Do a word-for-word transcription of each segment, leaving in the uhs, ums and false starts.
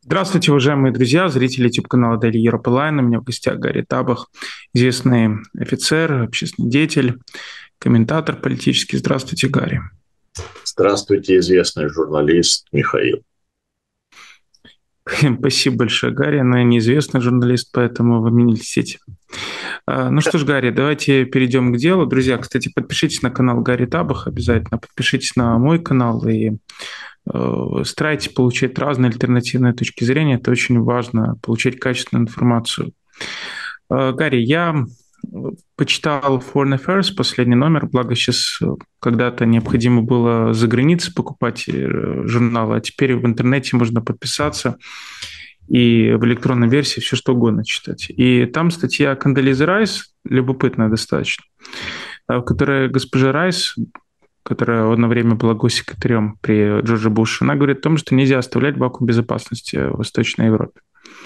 Здравствуйте, уважаемые друзья, зрители YouTube-канала Daily Europe Align. У меня в гостях Гарри Табах, известный офицер, общественный деятель, комментатор политический. Здравствуйте, Гарри. Здравствуйте, известный журналист Михаил. Спасибо большое, Гарри. Но я неизвестный журналист, поэтому вы меня не льстите. Ну что ж, Гарри, давайте перейдем к делу. Друзья, кстати, подпишитесь на канал Гарри Табах, обязательно подпишитесь на мой канал и старайтесь получать разные альтернативные точки зрения. Это очень важно, получать качественную информацию. Гарри, я почитал Foreign Affairs, последний номер, благо сейчас когда-то необходимо было за границей покупать журналы, а теперь в интернете можно подписаться и в электронной версии все что угодно читать. И там статья Кондолизы Райс, любопытная достаточно, в которой госпожа Райс, которая одно время была госсекретарем при Джордже Буше, она говорит о том, что нельзя оставлять вакуум безопасности в Восточной Европе.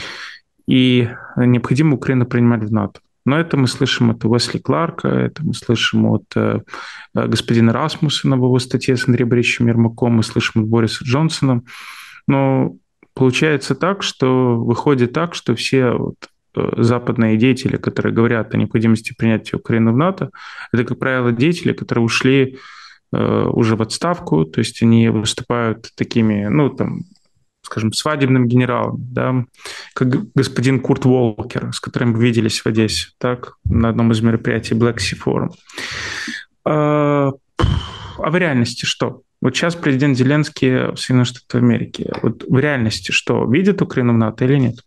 И необходимо Украину принимать в НАТО. Но это мы слышим от Уэсли Кларка, это мы слышим от э, господина Расмуссена в его статье с Андреем Борисовичем Ермаком, мы слышим от Бориса Джонсона. Но получается так, что выходит так, что все вот, э, западные деятели, которые говорят о необходимости принятия Украины в НАТО, это, как правило, деятели, которые ушли э, уже в отставку, то есть они выступают такими, ну, там, скажем, свадебным генералом, да, как господин Курт Волкер, с которым мы виделись в Одессе, так, на одном из мероприятий Black Sea Forum. А, а в реальности что? Вот сейчас президент Зеленский в Соединенных Штатах Америки. Вот в реальности что? Видит Украину в НАТО или нет?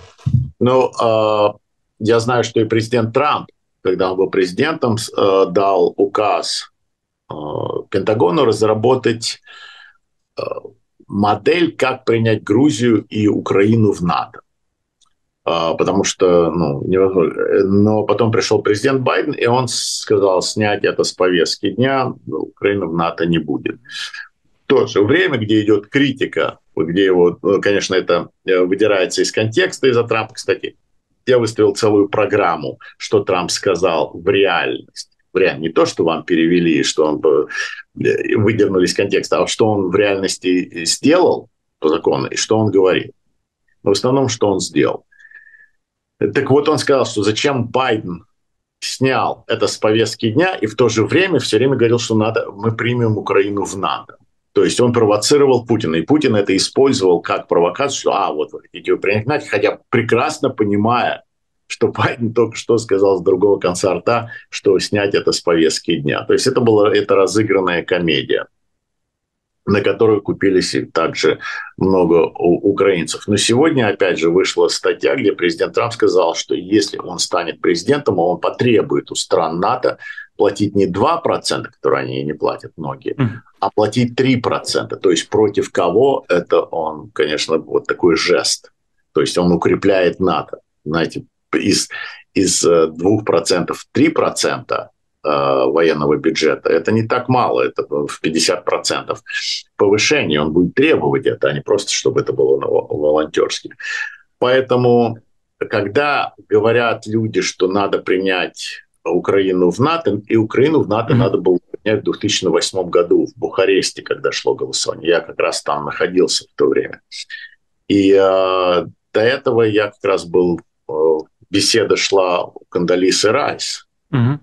Ну, э, я знаю, что и президент Трамп, когда он был президентом, э, дал указ э, Пентагону разработать э, модель, как принять Грузию и Украину в НАТО. Э, потому что, ну, невозможно. Но потом пришел президент Байден, и он сказал снять это с повестки дня, Украина в НАТО не будет. В то же время, где идет критика, где его, конечно, это выдирается из контекста из-за Трампа, кстати, я выставил целую программу, что Трамп сказал в реальности. В реаль... Не то, что вам перевели, что он выдернули из контекста, а что он в реальности сделал по закону и что он говорил. Но в основном, что он сделал. Так вот, он сказал, что зачем Байден снял это с повестки дня и в то же время все время говорил, что надо, мы примем Украину в НАТО. То есть он провоцировал Путина, и Путин это использовал как провокацию, что а, вот вы хотите его принять, хотя прекрасно понимая, что Байден только что сказал с другого конца рта, что снять это с повестки дня. То есть это была это разыгранная комедия, на которую купились также много украинцев. Но сегодня, опять же, вышла статья, где президент Трамп сказал, что если он станет президентом, он потребует у стран НАТО платить не два процента, которые они не платят многие, а платить три процента. То есть против кого это он, конечно, вот такой жест. То есть он укрепляет НАТО. Знаете, из, из двух процентов три процента военного бюджета. Это не так мало, это в пятьдесят процентов повышения. Он будет требовать это, а не просто, чтобы это было волонтерски. Поэтому, когда говорят люди, что надо принять Украину в НАТО, и Украину в НАТО mm-hmm. надо было принять в две тысячи восьмом году в Бухаресте, когда шло голосование. Я как раз там находился в то время. И э, до этого я как раз был, э, беседа шла у Кондолизы Райс. Mm-hmm.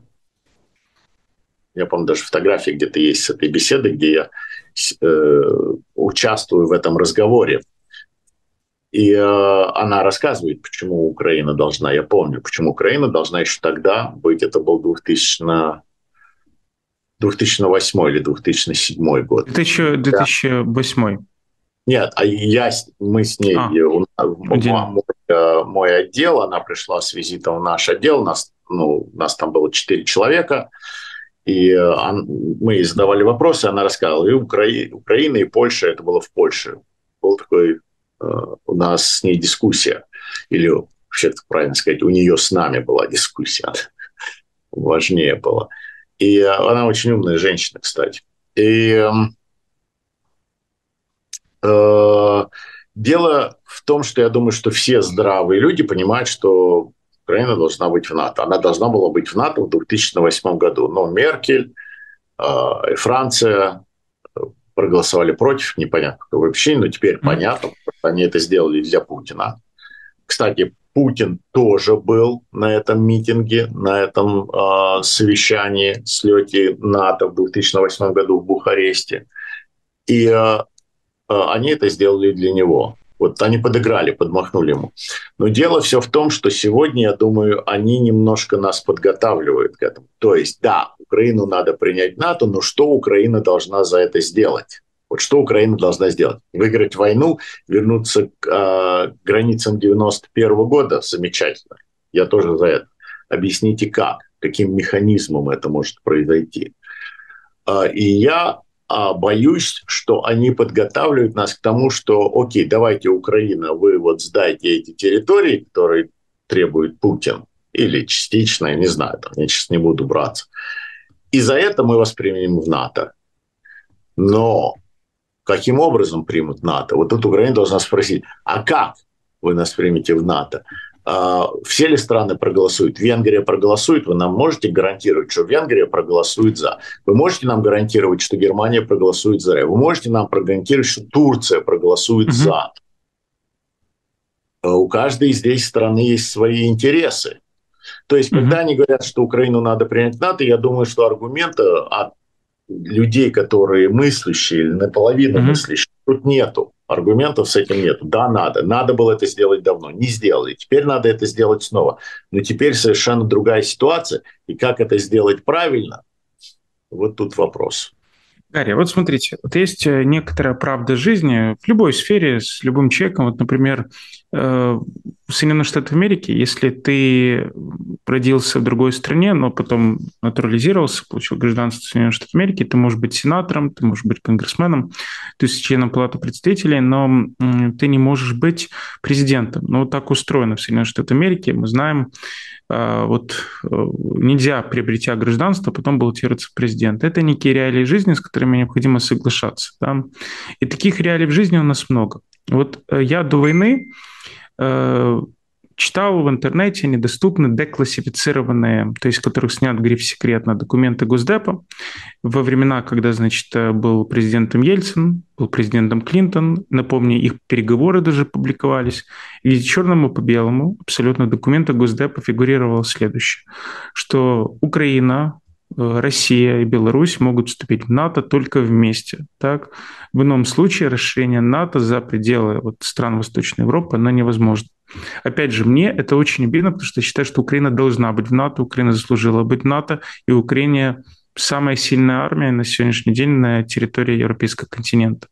Я помню, даже фотографии где-то есть с этой беседы, где я э, участвую в этом разговоре. И э, она рассказывает, почему Украина должна, я помню, почему Украина должна еще тогда быть, это был две тысячи восьмой или две тысячи седьмой год. две тысячи восьмой. Нет, а я, мы с ней, а, мой, мой отдел, она пришла с визитом в наш отдел, нас, ну, нас там было четыре человека, и он, мы ей задавали вопросы, она рассказывала, и Украина, Украина, и Польша, это было в Польше. Был такой у нас с ней дискуссия, или вообще правильно сказать, у нее с нами была дискуссия, важнее было. И она очень умная женщина, кстати. И э, дело в том, что я думаю, что все здравые люди понимают, что Украина должна быть в НАТО. Она должна была быть в НАТО в две тысячи восьмом году. Но Меркель, э, Франция, проголосовали против, непонятно по какой причине, но теперь понятно, потому что они это сделали для Путина. Кстати, Путин тоже был на этом митинге, на этом э, совещании, слете НАТО в две тысячи восьмом году в Бухаресте. И э, э, они это сделали для него. Вот они подыграли, подмахнули ему. Но дело все в том, что сегодня, я думаю, они немножко нас подготавливают к этому. То есть, да, Украину надо принять в НАТО, но что Украина должна за это сделать? Вот что Украина должна сделать? Выиграть войну, вернуться к э, границам девяносто первого года? Замечательно. Я тоже за это. Объясните, как? Каким механизмом это может произойти? Э, и я э, боюсь, что они подготавливают нас к тому, что, окей, давайте, Украина, вы вот сдайте эти территории, которые требует Путин, или частично, я не знаю, там, я сейчас не буду браться. И за это мы вас примем в НАТО. Но каким образом примут НАТО? Вот тут Украина должна спросить, а как вы нас примете в НАТО? А, все ли страны проголосуют? Венгрия проголосует? Вы нам можете гарантировать, что Венгрия проголосует за? Вы можете нам гарантировать, что Германия проголосует за? Вы можете нам прогарантировать, что Турция проголосует mm-hmm. за? У каждой из здесь страны есть свои интересы. То есть, mm-hmm. когда они говорят, что Украину надо принять в НАТО, я думаю, что аргументы от людей, которые мыслящие или наполовину mm-hmm. мыслящие, тут нету. Аргументов с этим нету. Да, надо. Надо было это сделать давно. Не сделали. Теперь надо это сделать снова. Но теперь совершенно другая ситуация. И как это сделать правильно, вот тут вопрос. Гарри, вот смотрите, вот есть некоторая правда жизни в любой сфере с любым человеком. Вот, например, в Соединенных Штатах Америки, если ты родился в другой стране, но потом натурализировался, получил гражданство Соединенных Штатов Америки, ты можешь быть сенатором, ты можешь быть конгрессменом, то есть членом Палаты представителей, но ты не можешь быть президентом. Но вот так устроено в Соединенных Штатах Америки. Мы знаем, вот нельзя, приобретя гражданство, потом баллотироваться в президент. Это некие реалии жизни, с которыми необходимо соглашаться. Да? И таких реалий в жизни у нас много. Вот я до войны э, читал в интернете недоступны деклассифицированные, то есть в которых снят гриф «секретно», документы Госдепа во времена, когда, значит, был президентом Ельцин, был президентом Клинтон. Напомню, их переговоры даже публиковались. И черному по белому абсолютно в документах Госдепа фигурировало следующее, что Украина, Россия и Беларусь могут вступить в НАТО только вместе. Так? В ином случае расширение НАТО за пределы вот, стран Восточной Европы оно невозможно. Опять же, мне это очень обидно, потому что я считаю, что Украина должна быть в НАТО, Украина заслужила быть в НАТО, и Украина самая сильная армия на сегодняшний день на территории Европейского континента.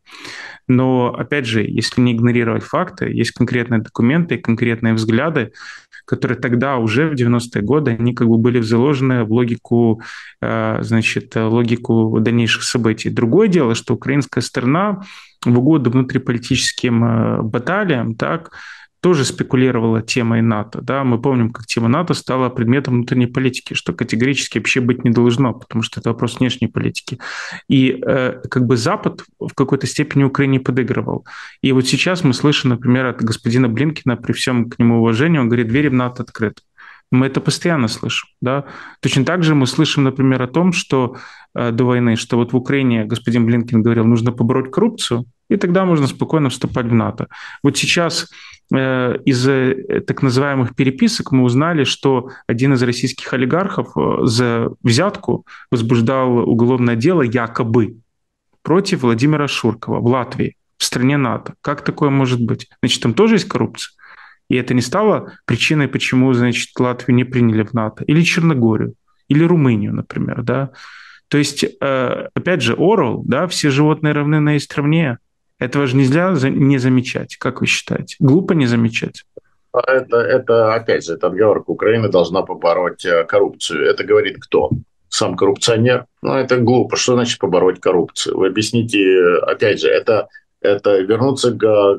Но, опять же, если не игнорировать факты, есть конкретные документы и конкретные взгляды, которые тогда уже в девяностые годы, они как бы были заложены в логику, значит, логику дальнейших событий. Другое дело, что украинская сторона в угоду внутриполитическим баталиям, так, тоже спекулировала темой НАТО. Да? Мы помним, как тема НАТО стала предметом внутренней политики, что категорически вообще быть не должно, потому что это вопрос внешней политики. И э, как бы Запад в какой-то степени Украине подыгрывал. И вот сейчас мы слышим, например, от господина Блинкена, при всем к нему уважении, он говорит, двери в НАТО открыты. Мы это постоянно слышим. Да? Точно так же мы слышим, например, о том, что э, до войны, что вот в Украине господин Блинкен говорил, нужно побороть коррупцию, и тогда можно спокойно вступать в НАТО. Вот сейчас э, из так называемых переписок мы узнали, что один из российских олигархов за взятку возбуждал уголовное дело якобы против Владимира Шуркова в Латвии, в стране НАТО. Как такое может быть? Значит, там тоже есть коррупция? И это не стало причиной, почему, значит, Латвию не приняли в НАТО. Или Черногорию, или Румынию, например. Да? То есть, э, опять же, Орвелл, да, все животные равны на есть равнее. Этого же нельзя не замечать, как вы считаете? Глупо не замечать? Это, это опять же, это отговорка. Украина должна побороть коррупцию. Это говорит кто? Сам коррупционер? Ну, это глупо. Что значит побороть коррупцию? Вы объясните, опять же, это, это вернуться к...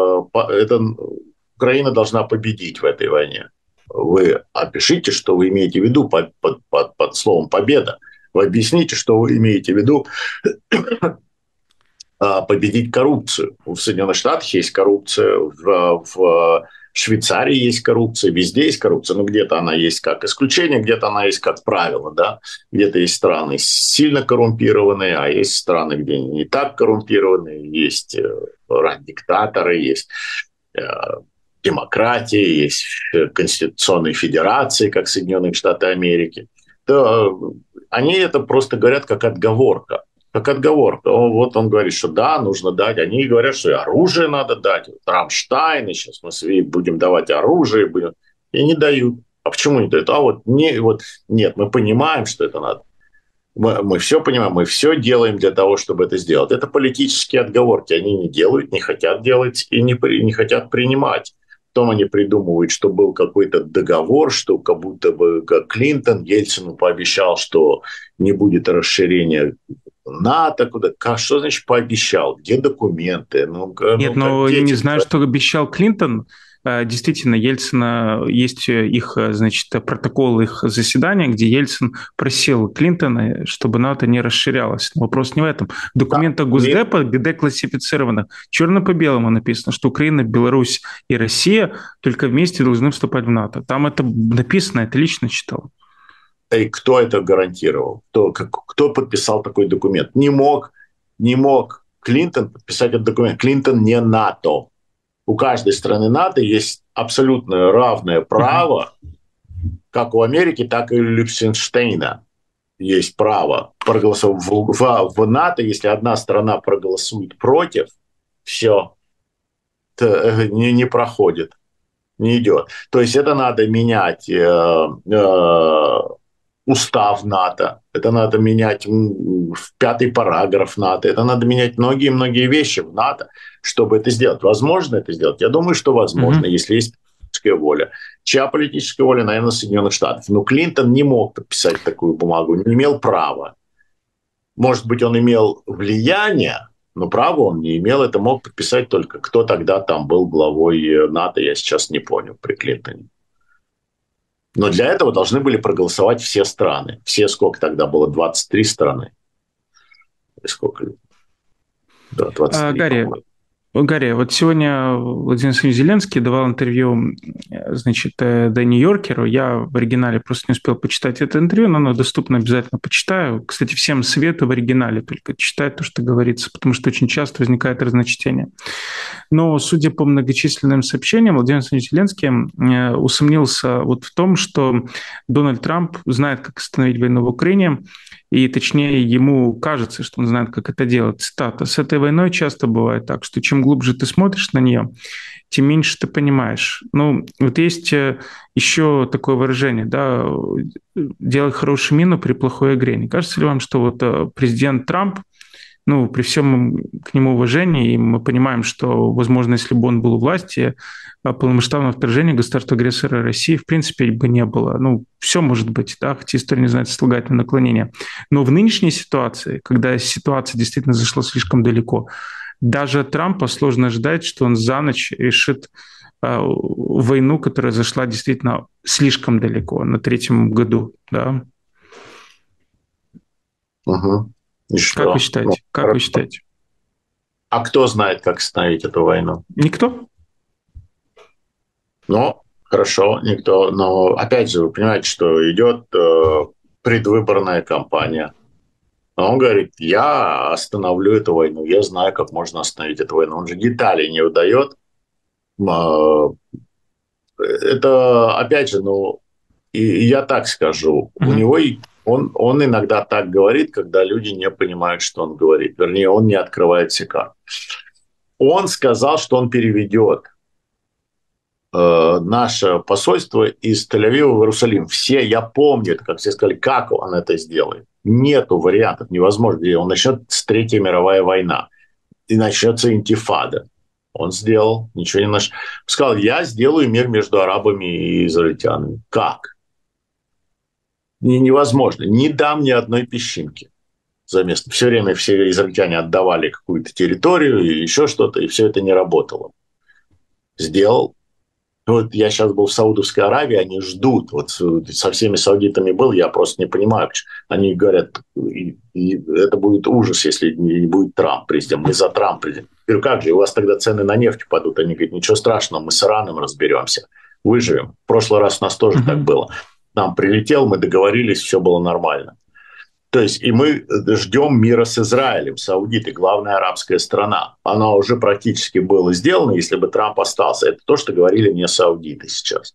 к это, Украина должна победить в этой войне. Вы опишите, что вы имеете в виду под, под, под, под словом «победа». Вы объясните, что вы имеете в виду победить коррупцию. В Соединенных Штатах есть коррупция, в, в Швейцарии есть коррупция, везде есть коррупция. Но где-то она есть как исключение, где-то она есть как правило. Да? Где-то есть страны сильно коррумпированные, а есть страны, где они не так коррумпированные. Есть диктаторы, есть демократии, есть конституционные федерации, как Соединенные Штаты Америки. То они это просто говорят как отговорка. Как отговорка. Вот он говорит, что да, нужно дать. Они говорят, что и оружие надо дать. Рамштайн, сейчас мы будем давать оружие. Будем... И не дают. А почему не дают? А вот, не, вот нет, мы понимаем, что это надо. Мы, мы все понимаем, мы все делаем для того, чтобы это сделать. Это политические отговорки. Они не делают, не хотят делать и не, не хотят принимать. Потом они придумывают, что был какой-то договор, что как будто бы как Клинтон Ельцину пообещал, что не будет расширения НАТО. Куда? Как, что значит пообещал? Где документы? Ну, Нет, ну, но дети, не знаю, что обещал Клинтон. Действительно, Ельцина, есть их, значит, протокол их заседания, где Ельцин просил Клинтона, чтобы НАТО не расширялось. Но вопрос не в этом. В документах да, Госдепа, деклассифицировано, черно по белому написано, что Украина, Беларусь и Россия только вместе должны вступать в НАТО. Там это написано, это лично читал. И кто это гарантировал? Кто, как, кто подписал такой документ? Не мог, не мог Клинтон подписать этот документ. Клинтон не НАТО. У каждой страны НАТО есть абсолютно равное право, как у Америки, так и у Лихтенштейна есть право проголосовать. В, в, в НАТО, если одна страна проголосует против, все, не, не проходит, не идет. То есть это надо менять э, э, устав НАТО, это надо менять в пятый параграф НАТО, это надо менять многие-многие вещи в НАТО, чтобы это сделать. Возможно это сделать? Я думаю, что возможно, mm-hmm. если есть политическая воля. Чья политическая воля, наверное, Соединенных Штатов. Но Клинтон не мог подписать такую бумагу, не имел права. Может быть, он имел влияние, но права он не имел. Это мог подписать только кто тогда там был главой НАТО, я сейчас не помню, при Клинтоне. Но для этого должны были проголосовать все страны. Все, сколько тогда было? двадцать три страны. И сколько? Да, двадцать три, а, Гарри, Гарри, вот сегодня Владимир Владимирович Зеленский давал интервью, значит, The New Yorker. Я в оригинале просто не успел почитать это интервью, но оно доступно, обязательно почитаю. Кстати, всем советую в оригинале только читать то, что говорится, потому что очень часто возникает разночтение. Но, судя по многочисленным сообщениям, Владимир Владимирович Зеленский усомнился вот в том, что Дональд Трамп знает, как остановить войну в Украине, и точнее ему кажется, что он знает, как это делать. Цитата. «С этой войной часто бывает так, что чем глубже ты смотришь на нее, тем меньше ты понимаешь». Ну, вот есть еще такое выражение, да, «делай хорошую мину при плохой игре». Не кажется ли вам, что вот президент Трамп, ну, при всем к нему уважении, и мы понимаем, что, возможно, если бы он был у власти, полномасштабного вторжения государства-агрессора России, в принципе, бы не было. Ну, все может быть, да, хотя история не знает сослагательное наклонение. Но в нынешней ситуации, когда ситуация действительно зашла слишком далеко, даже от Трампа сложно ожидать, что он за ночь решит э, войну, которая зашла действительно слишком далеко, на третьем году, да. Угу. И что? Как вы считаете? Ну, как хорошо. вы считаете? А кто знает, как остановить эту войну? Никто. Ну, хорошо, никто. Но опять же, вы понимаете, что идет э, предвыборная кампания. Он говорит, я остановлю эту войну, я знаю, как можно остановить эту войну. Он же деталей не выдает. Это, опять же, ну, и я так скажу, mm-hmm. у него он, он иногда так говорит, когда люди не понимают, что он говорит. Вернее, он не открывает все карты. Он сказал, что он переведет э, наше посольство из Тель-Авива в Иерусалим. Все, я помню, как все сказали, как он это сделает. Нету вариантов, невозможно. Он начнет с Третья мировая война, и начнется интифада. Он сделал, ничего не нашел. Сказал, я сделаю мир между арабами и израильтянами. Как? Невозможно. Не дам ни одной песчинки за место. Все время все израильтяне отдавали какую-то территорию и еще что-то, и все это не работало. Сделал. Вот я сейчас был в Саудовской Аравии, они ждут. Вот со всеми саудитами был, я просто не понимаю. Они говорят, и, и это будет ужас, если не будет Трамп президент. Мы за Трамп президент. Я говорю, как же, у вас тогда цены на нефть упадут? Они говорят, ничего страшного, мы с Ираном разберемся, выживем. В прошлый раз у нас тоже uh-huh. так было. Нам прилетел, мы договорились, все было нормально. То есть и мы ждем мира с Израилем. Саудиты – главная арабская страна. Она уже практически была сделана, если бы Трамп остался. Это то, что говорили мне саудиты сейчас.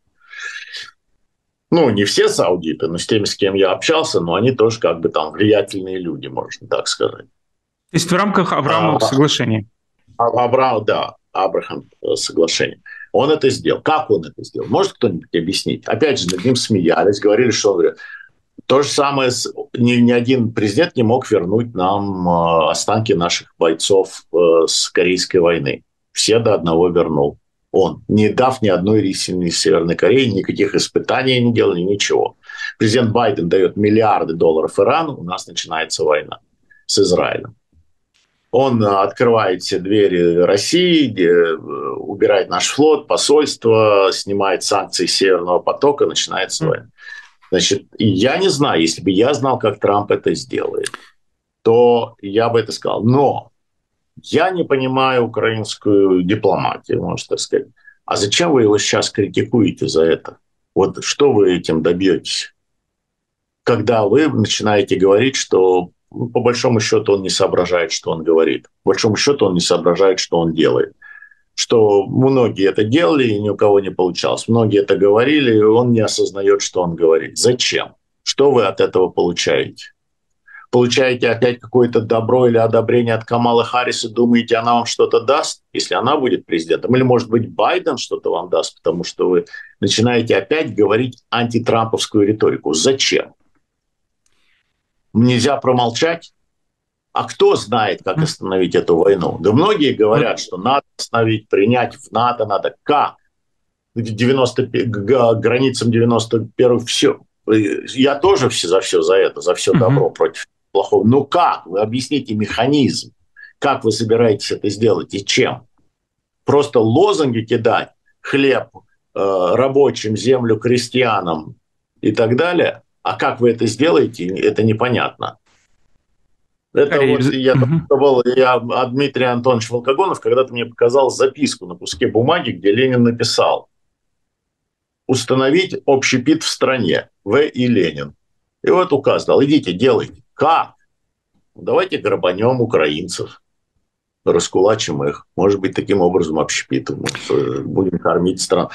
Ну, не все саудиты, но с теми, с кем я общался, но они тоже как бы там влиятельные люди, можно так сказать. То есть в рамках Авраамовых а, соглашений? Авраам, да, Абрахам соглашение. Он это сделал. Как он это сделал? Может кто-нибудь объяснить? Опять же, над ним смеялись, говорили, что он говорит. То же самое, ни, ни один президент не мог вернуть нам э, останки наших бойцов э, с Корейской войны. Все до одного вернул. Он, не дав ни одной рисины из Северной Кореи, никаких испытаний не делал, ничего. Президент Байден дает миллиарды долларов Ирану, у нас начинается война с Израилем. Он открывает все двери России, убирает наш флот, посольство, снимает санкции Северного потока, начинается война. Значит, я не знаю, если бы я знал, как Трамп это сделает, то я бы это сказал. Но я не понимаю украинскую дипломатию, можно так сказать. А зачем вы его сейчас критикуете за это? Вот что вы этим добьетесь? Когда вы начинаете говорить, что ну, по большому счету он не соображает, что он говорит. По большому счету он не соображает, что он делает. Что многие это делали, и ни у кого не получалось. Многие это говорили, и он не осознает, что он говорит. Зачем? Что вы от этого получаете? Получаете опять какое-то добро или одобрение от Камалы Харрис и думаете, она вам что-то даст, если она будет президентом? Или, может быть, Байден что-то вам даст, потому что вы начинаете опять говорить антитрамповскую риторику. Зачем? Нельзя промолчать? А кто знает, как остановить эту войну? Да многие говорят, что надо остановить, принять в НАТО надо. Как? К, девяносто, к границам девяносто первого все. Я тоже все за все за это, за все добро против плохого. Ну как? Вы объясните механизм. Как вы собираетесь это сделать и чем? Просто лозунги кидать, хлеб э, рабочим, землю крестьянам и так далее. А как вы это сделаете, это непонятно. Это вот я, был, я Дмитрий Антонович Волкогонов когда-то мне показал записку на куске бумаги, где Ленин написал: установить общепит в стране. В. и Ленин. И вот указ дал: идите, делайте. Как? Давайте грабанем украинцев, раскулачим их. Может быть, таким образом общепитом будем кормить страну.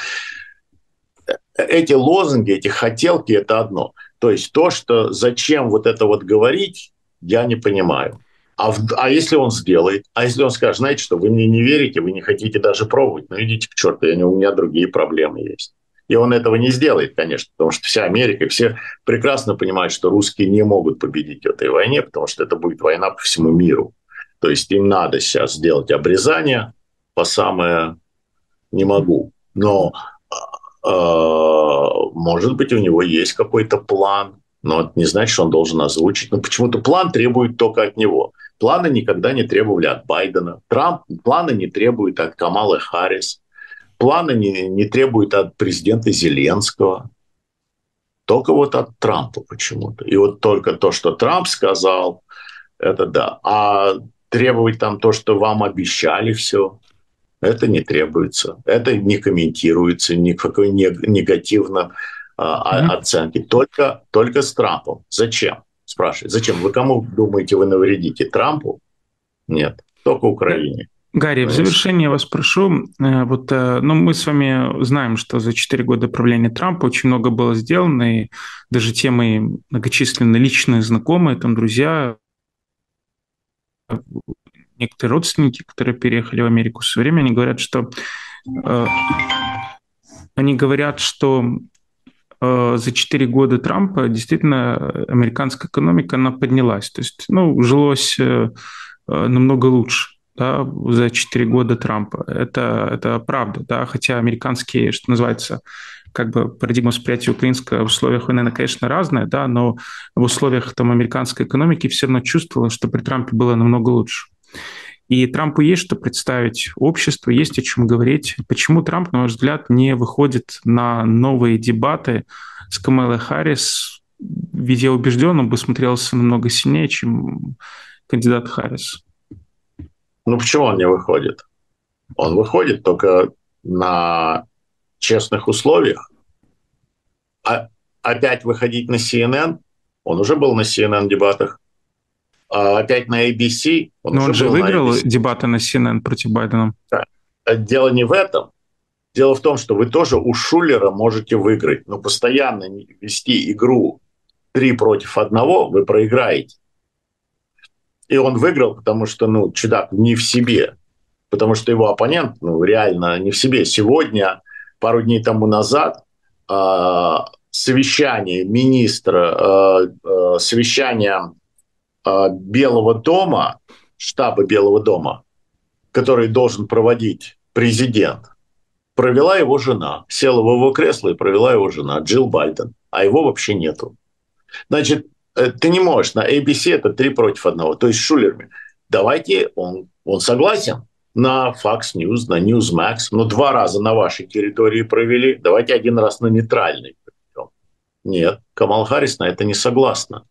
Эти лозунги, эти хотелки – это одно. То есть то, что зачем вот это вот говорить, я не понимаю. А, в, а если он сделает? А если он скажет, знаете что, вы мне не верите, вы не хотите даже пробовать, ну идите к черту, я, у меня другие проблемы есть. И он этого не сделает, конечно, потому что вся Америка, все прекрасно понимают, что русские не могут победить в этой войне, потому что это будет война по всему миру. То есть им надо сейчас сделать обрезание по самое не могу. Но, э, может быть, у него есть какой-то план. Но это не значит, что он должен озвучить. Но почему-то план требует только от него. Планы никогда не требовали от Байдена. Трамп планы не требует от Камалы Харрис. Планы не, не требуют от президента Зеленского. Только вот от Трампа почему-то. И вот только то, что Трамп сказал, это да. А требовать там то, что вам обещали все, это не требуется. Это не комментируется, никакой негативно Mm-hmm. оценки. Только, только с Трампом. Зачем? Спрашивает. Зачем? Вы кому думаете, вы навредите? Трампу? Нет. Только Украине. Гарри, в завершение вас прошу. Вот, ну, мы с вами знаем, что за четыре года правления Трампа очень много было сделано, и даже те мои многочисленные личные знакомые, там, друзья, некоторые родственники, которые переехали в Америку в свое время, они говорят, что э, они говорят, что за четыре года Трампа действительно американская экономика, она поднялась. То есть, ну, жилось намного лучше, да, за четыре года Трампа. Это, это правда, да, хотя американские, что называется, как бы парадигма восприятия украинской в условиях войны, она, конечно, разная, да, но в условиях там американской экономики все равно чувствовалось, что при Трампе было намного лучше. И Трампу есть что представить обществу, есть о чем говорить. Почему Трамп, на ваш взгляд, не выходит на новые дебаты с Камалой Харрис? Ведь я убежден, он бы смотрелся намного сильнее, чем кандидат Харрис. Ну почему он не выходит? Он выходит только на честных условиях. А опять выходить на си эн эн? Он уже был на си эн эн дебатах. А опять на эй би си? Он Но уже он же был на выиграл эй би си. дебаты на си эн эн против Байдена. Да. Дело не в этом. Дело в том, что вы тоже у Шулера можете выиграть, но постоянно вести игру три против одного вы проиграете. И он выиграл, потому что, ну, чудак не в себе. Потому что его оппонент, ну, реально не в себе. Сегодня, пару дней тому назад, э, совещание министра, э, э, совещание э, Белого дома, штаба Белого дома, который должен проводить президент, провела его жена. Села в его кресло и провела его жена, Джилл Байден. А его вообще нету. Значит, ты не можешь. На эй би си это три против одного. То есть с Шулерами. Давайте, он, он согласен. На Fox News, на Newsmax. Но два раза на вашей территории провели. Давайте один раз на нейтральной проведем. Нет, Камала Харрис на это не согласна.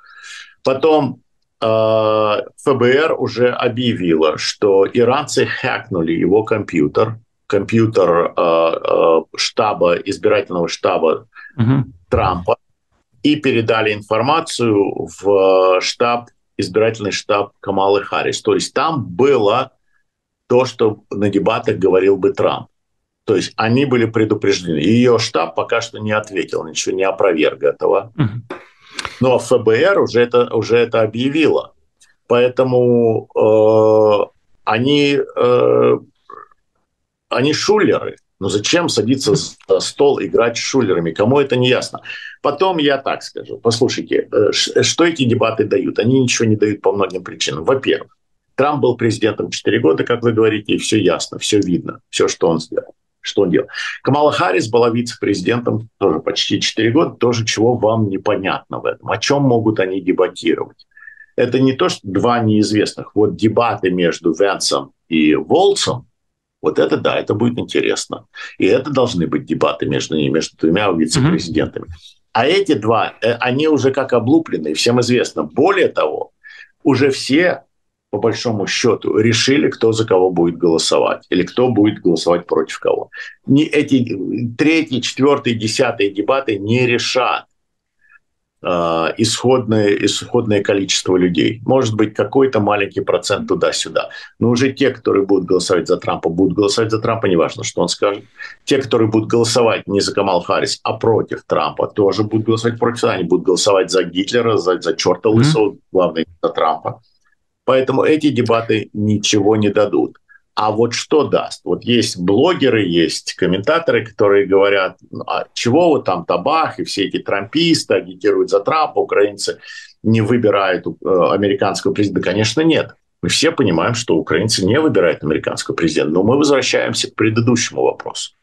Потом э, эф бэ эр уже объявило, что иранцы хакнули его компьютер. Компьютер э, э, штаба, избирательного штаба угу. Трампа. И передали информацию в штаб, избирательный штаб Камалы Харрис. То есть там было то, что на дебатах говорил бы Трамп. То есть они были предупреждены. И ее штаб пока что не ответил, ничего не опроверг этого. Но эф бэ эр уже это, уже это объявило. Поэтому э, они, э, они шулеры. Но зачем садиться за стол, играть с шулерами? Кому это не ясно? Потом я так скажу. Послушайте, что эти дебаты дают? Они ничего не дают по многим причинам. Во-первых, Трамп был президентом четыре года, как вы говорите, и все ясно, все видно, все, что он сделал. Что он делал. Камала Харрис была вице-президентом тоже почти четыре года, тоже чего вам непонятно в этом. О чем могут они дебатировать? Это не то, что два неизвестных. Вот дебаты между Венсом и Волцем, вот это да, это будет интересно. И это должны быть дебаты между ними, между двумя вице-президентами. Mm-hmm. А эти два, они уже как облупленные, всем известно. Более того, уже все, по большому счету, решили, кто за кого будет голосовать. Или кто будет голосовать против кого. Не эти третий, четвертый, десятый дебаты не решат исходное, исходное количество людей. Может быть, какой-то маленький процент туда-сюда. Но уже те, которые будут голосовать за Трампа, будут голосовать за Трампа, неважно, что он скажет. Те, которые будут голосовать не за Камалу Харрис, а против Трампа, тоже будут голосовать против. Они будут голосовать за Гитлера, за, за черта лысого, mm-hmm. главное, за Трампа. Поэтому эти дебаты ничего не дадут. А вот что даст? Вот есть блогеры, есть комментаторы, которые говорят, а чего вот там табак и все эти трамписты агитируют за Трампа, украинцы не выбирают э, американского президента. Конечно, нет. Мы все понимаем, что украинцы не выбирают американского президента. Но мы возвращаемся к предыдущему вопросу.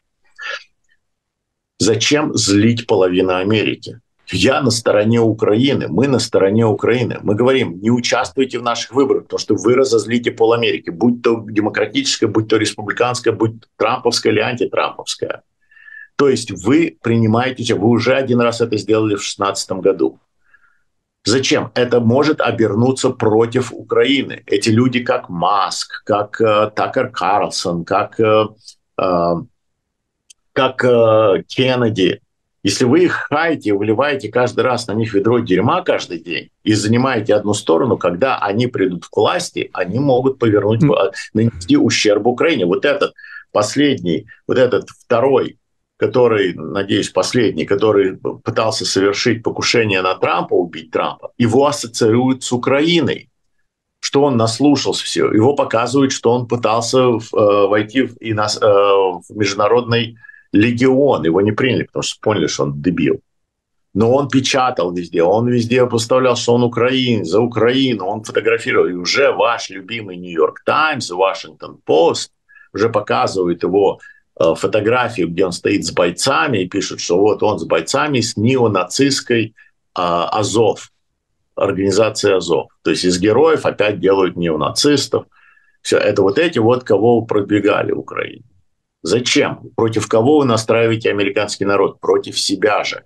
Зачем злить половину Америки? Я на стороне Украины, мы на стороне Украины. Мы говорим, не участвуйте в наших выборах, потому что вы разозлите пол Америки, будь то демократическая, будь то республиканская, будь то трамповская или антитрамповская. То есть вы принимаете, вы уже один раз это сделали в две тысячи шестнадцатом году. Зачем? Это может обернуться против Украины. Эти люди, как Маск, как э, Такер Карлсон, как, э, э, как э, Кеннеди, если вы их хаете, выливаете каждый раз на них ведро дерьма каждый день и занимаете одну сторону, когда они придут к власти, они могут повернуть, нанести ущерб Украине. Вот этот последний, вот этот второй, который, надеюсь, последний, который пытался совершить покушение на Трампа, убить Трампа, его ассоциируют с Украиной, что он наслушался всего. Его показывают, что он пытался войти в, и нас, в международный легион, его не приняли, потому что поняли, что он дебил. Но он печатал везде, он везде поставлял, что он украинец, за Украину, он фотографировал. И уже ваш любимый Нью-Йорк Таймс, Вашингтон Пост уже показывают его э, фотографию, где он стоит с бойцами и пишут, что вот он с бойцами с неонацистской э, Азов, организации Азов. То есть из героев опять делают неонацистов. Все, это вот эти вот, кого вы продвигали в Украине. Зачем? Против кого вы настраиваете американский народ? Против себя же.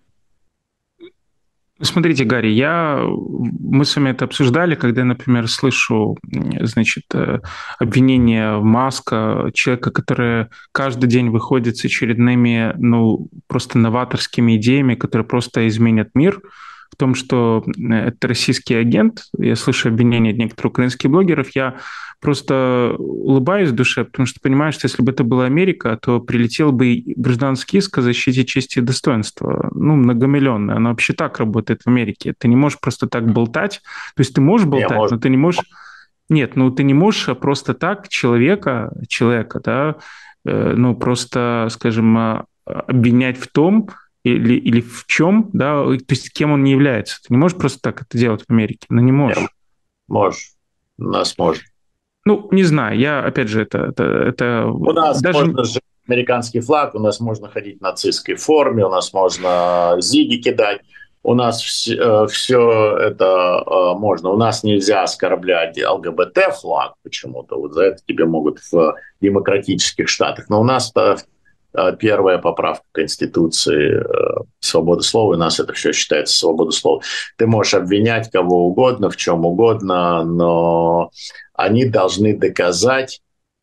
Смотрите, Гарри, я, мы с вами это обсуждали, когда я, например, слышу, значит, обвинения в Маска, человека, который каждый день выходит с очередными, ну, просто новаторскими идеями, которые просто изменят мир, в том, что это российский агент. Я слышу обвинения от некоторых украинских блогеров. Я просто улыбаюсь в душе, потому что понимаю, что если бы это была Америка, то прилетел бы гражданский иск о защите чести и достоинства. Ну, многомиллионный. Оно вообще так работает в Америке. Ты не можешь просто так болтать. То есть ты можешь болтать, не, может... но ты не можешь... Нет, ну ты не можешь просто так человека, человека, да, э, ну просто, скажем, обвинять в том, или, или в чем, да, то есть кем он не является. Ты не можешь просто так это делать в Америке, ну не можешь. Нет, можешь, у нас можно. Ну, не знаю, я, опять же, это... это, это у нас даже... можно сжечь американский флаг, у нас можно ходить в нацистской форме, у нас можно зиги кидать, у нас все, все это можно. У нас нельзя оскорблять ЛГБТ-флаг почему-то, вот за это тебе могут в демократических штатах, но у нас первая поправка Конституции свобода слова, у нас это все считается свобода слова. Ты можешь обвинять кого угодно, в чем угодно, но они должны доказать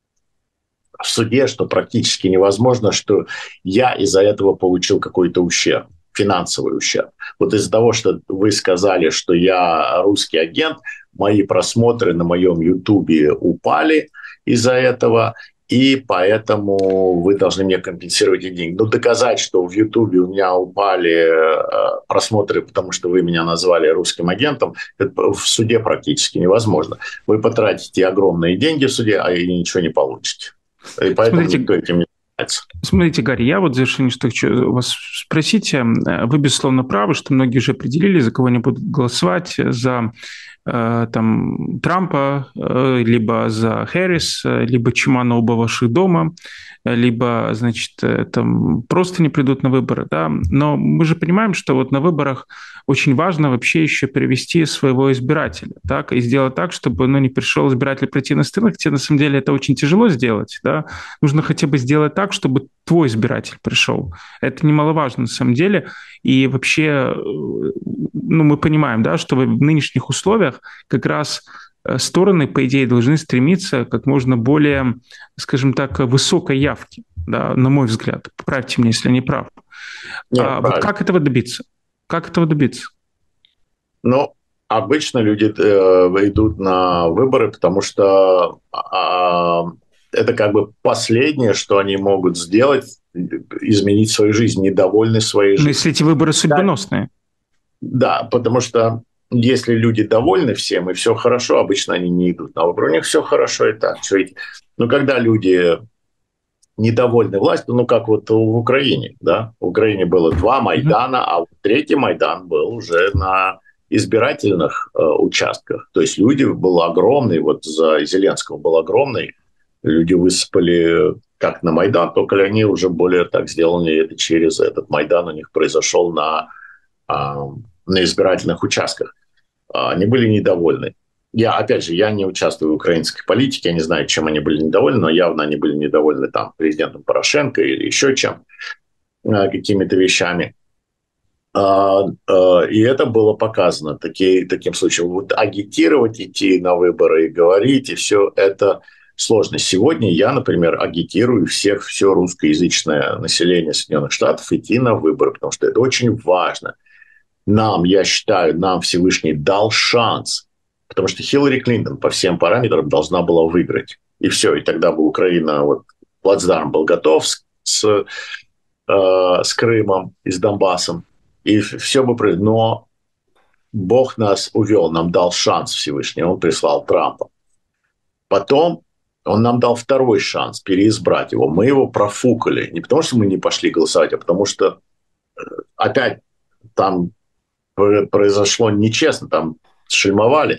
в суде, что практически невозможно, что я из-за этого получил какой-то ущерб, финансовый ущерб. Вот из-за того, что вы сказали, что я русский агент, мои просмотры на моем Ютубе упали из-за этого, и поэтому вы должны мне компенсировать эти деньги. Но доказать, что в Ютубе у меня упали просмотры, потому что вы меня назвали русским агентом, это в суде практически невозможно. Вы потратите огромные деньги в суде, а и ничего не получите. И поэтому Смотрите, никто этим не занимается. Смотрите, Гарри, я вот в завершение что хочу вас спросить. Вы, безусловно, правы, что многие уже определили, за кого они будут голосовать, за там, Трампа, либо за Хэррис, либо чума на оба ваших дома, либо, значит, там, просто не придут на выборы. Да? Но мы же понимаем, что вот на выборах очень важно вообще еще привести своего избирателя, так, и сделать так, чтобы, ну, не пришел избиратель противной стороны, хотя на самом деле это очень тяжело сделать, да, нужно хотя бы сделать так, чтобы твой избиратель пришел. Это немаловажно на самом деле, и вообще, ну, мы понимаем, да, что в нынешних условиях как раз стороны, по идее, должны стремиться как можно более, скажем так, высокой явки, да, на мой взгляд. Поправьте меня, если я не прав. Нет, а вот как этого добиться? Как этого добиться? Ну, обычно люди э, идут на выборы, потому что э, это как бы последнее, что они могут сделать, изменить свою жизнь, недовольны своей жизнью. Но если эти выборы судьбоносные. Да, да, потому что если люди довольны всем и все хорошо, обычно они не идут на выборы. У них все хорошо и так. Но когда люди недовольны властью, ну, как вот в Украине, да, в Украине было два Майдана, mm-hmm. а вот третий Майдан был уже на избирательных э, участках. То есть люди был огромный, вот за Зеленского был огромный, люди высыпали как на Майдан, только они уже более так сделали это через этот Майдан, у них произошел на, э, на избирательных участках. Они были недовольны. Я, опять же, я не участвую в украинской политике, я не знаю, чем они были недовольны, но явно они были недовольны там президентом Порошенко или еще чем, какими-то вещами. И это было показано такие, таким случаем. Вот агитировать, идти на выборы и говорить, и все это сложно. Сегодня я, например, агитирую всех, все русскоязычное население Соединенных Штатов идти на выборы, потому что это очень важно. Нам, я считаю, нам Всевышний дал шанс. Потому что Хиллари Клинтон по всем параметрам должна была выиграть. И все, и тогда бы Украина, вот, плацдарм был готов с, с, э, с Крымом и с Донбассом. И все бы произошло. Но Бог нас увел, нам дал шанс Всевышний, он прислал Трампа. Потом он нам дал второй шанс переизбрать его. Мы его профукали. Не потому что мы не пошли голосовать, а потому что опять там произошло нечестно, там шельмовали.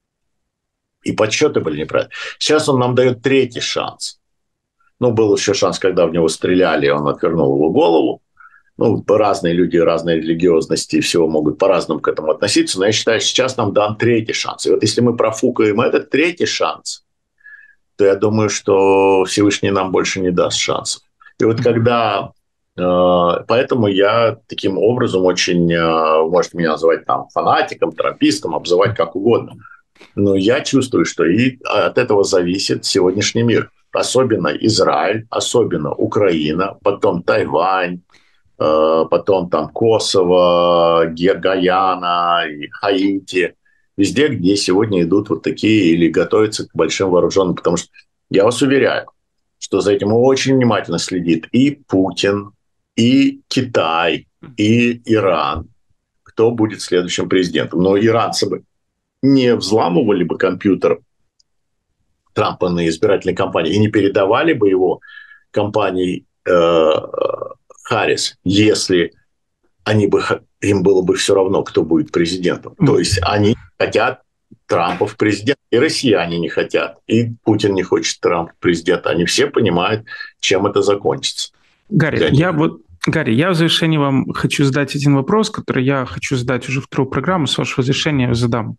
И подсчеты были неправильные. Сейчас он нам дает третий шанс. Ну, был еще шанс, когда в него стреляли, он отвернул его голову. Ну, разные люди, разные религиозности, всего могут по-разному к этому относиться. Но я считаю, сейчас нам дан третий шанс. И вот если мы профукаем этот третий шанс, то я думаю, что Всевышний нам больше не даст шансов. И вот когда... Поэтому я таким образом очень... Можете меня называть там фанатиком, трампистом, обзывать как угодно. Но я чувствую, что и от этого зависит сегодняшний мир. Особенно Израиль, особенно Украина, потом Тайвань, потом там Косово, Гаяна, Хаити. Везде, где сегодня идут вот такие или готовятся к большим вооруженным. Потому что я вас уверяю, что за этим очень внимательно следит и Путин, и Китай, и Иран. Кто будет следующим президентом? Но иранцы бы не взламывали бы компьютер Трампа на избирательной кампании и не передавали бы его компании э, Харрис, если они бы, им было бы все равно, кто будет президентом. То есть они хотят Трампа в президент, и россияне не хотят, и Путин не хочет Трампа в президент. Они все понимают, чем это закончится. Гарри, я вот Гарри, я в завершении вам хочу задать один вопрос, который я хочу задать уже вторую программу, с вашего разрешения задам.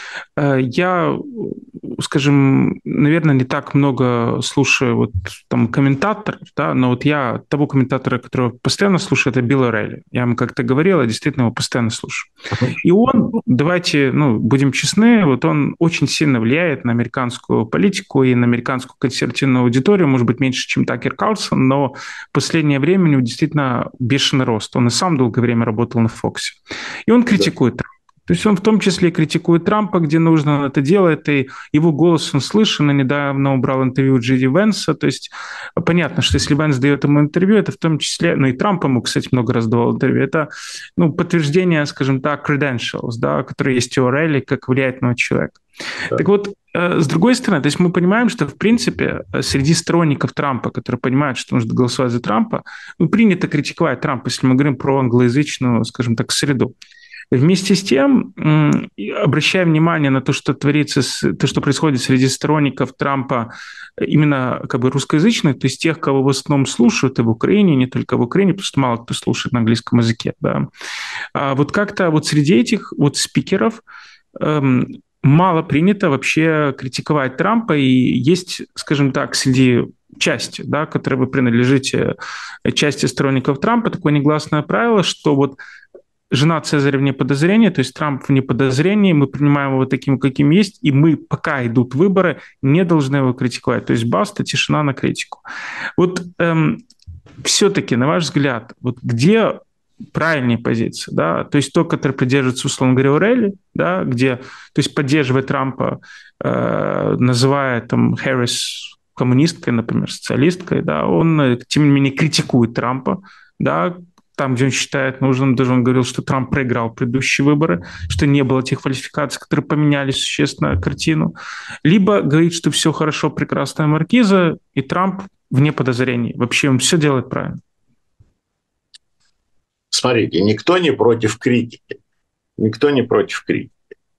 Я, скажем, наверное, не так много слушаю вот там комментаторов, да, но вот я того комментатора, которого постоянно слушаю, это Билл Орелли. Я вам как-то говорил, я действительно его постоянно слушаю. И он, давайте, ну, будем честны, вот он очень сильно влияет на американскую политику и на американскую консервативную аудиторию, может быть, меньше, чем Такер Карлсон, но в последнее время у него действительно бешеный рост. Он и сам долгое время работал на Фоксе. И он критикует Трампа. То есть он в том числе критикует Трампа, где нужно, он это делает, и его голос он слышен, и недавно убрал интервью Джей Ди Венса. То есть понятно, что если Венс дает ему интервью, это в том числе, ну и Трамп ему, кстати, много раз давал интервью, это ну, подтверждение, скажем так, credentials, да, которые есть у Орелли как влиятельного человека. Да. Так вот, с другой стороны, то есть мы понимаем, что, в принципе, среди сторонников Трампа, которые понимают, что нужно голосовать за Трампа, ну, принято критиковать Трампа, если мы говорим про англоязычную, скажем так, среду. Вместе с тем, обращая внимание на то, что творится, то, что происходит среди сторонников Трампа, именно как бы русскоязычных, то есть тех, кого в основном слушают и в Украине, не только в Украине, потому что мало кто слушает на английском языке, да. А вот как-то вот среди этих вот спикеров эм, мало принято вообще критиковать Трампа, и есть, скажем так, среди части, да, которой вы принадлежите, части сторонников Трампа, такое негласное правило, что вот жена Цезаря вне подозрения, то есть Трамп вне подозрения, мы принимаем его таким, каким есть, и мы, пока идут выборы, не должны его критиковать. То есть баста, тишина на критику. Вот эм, все-таки, на ваш взгляд, вот где правильнее позиция, да, то есть то, которое придерживается, условно говоря, Орелли, да, где, то есть поддерживает Трампа, э, называя там Хэррис коммунисткой, например, социалисткой, да, он, тем не менее, критикует Трампа, да, там, где он считает нужным, даже он говорил, что Трамп проиграл предыдущие выборы, что не было тех фальсификаций, которые поменяли существенно картину. Либо говорит, что все хорошо, прекрасная маркиза, и Трамп вне подозрений. Вообще он все делает правильно. Смотрите, никто не против критики. Никто не против критики.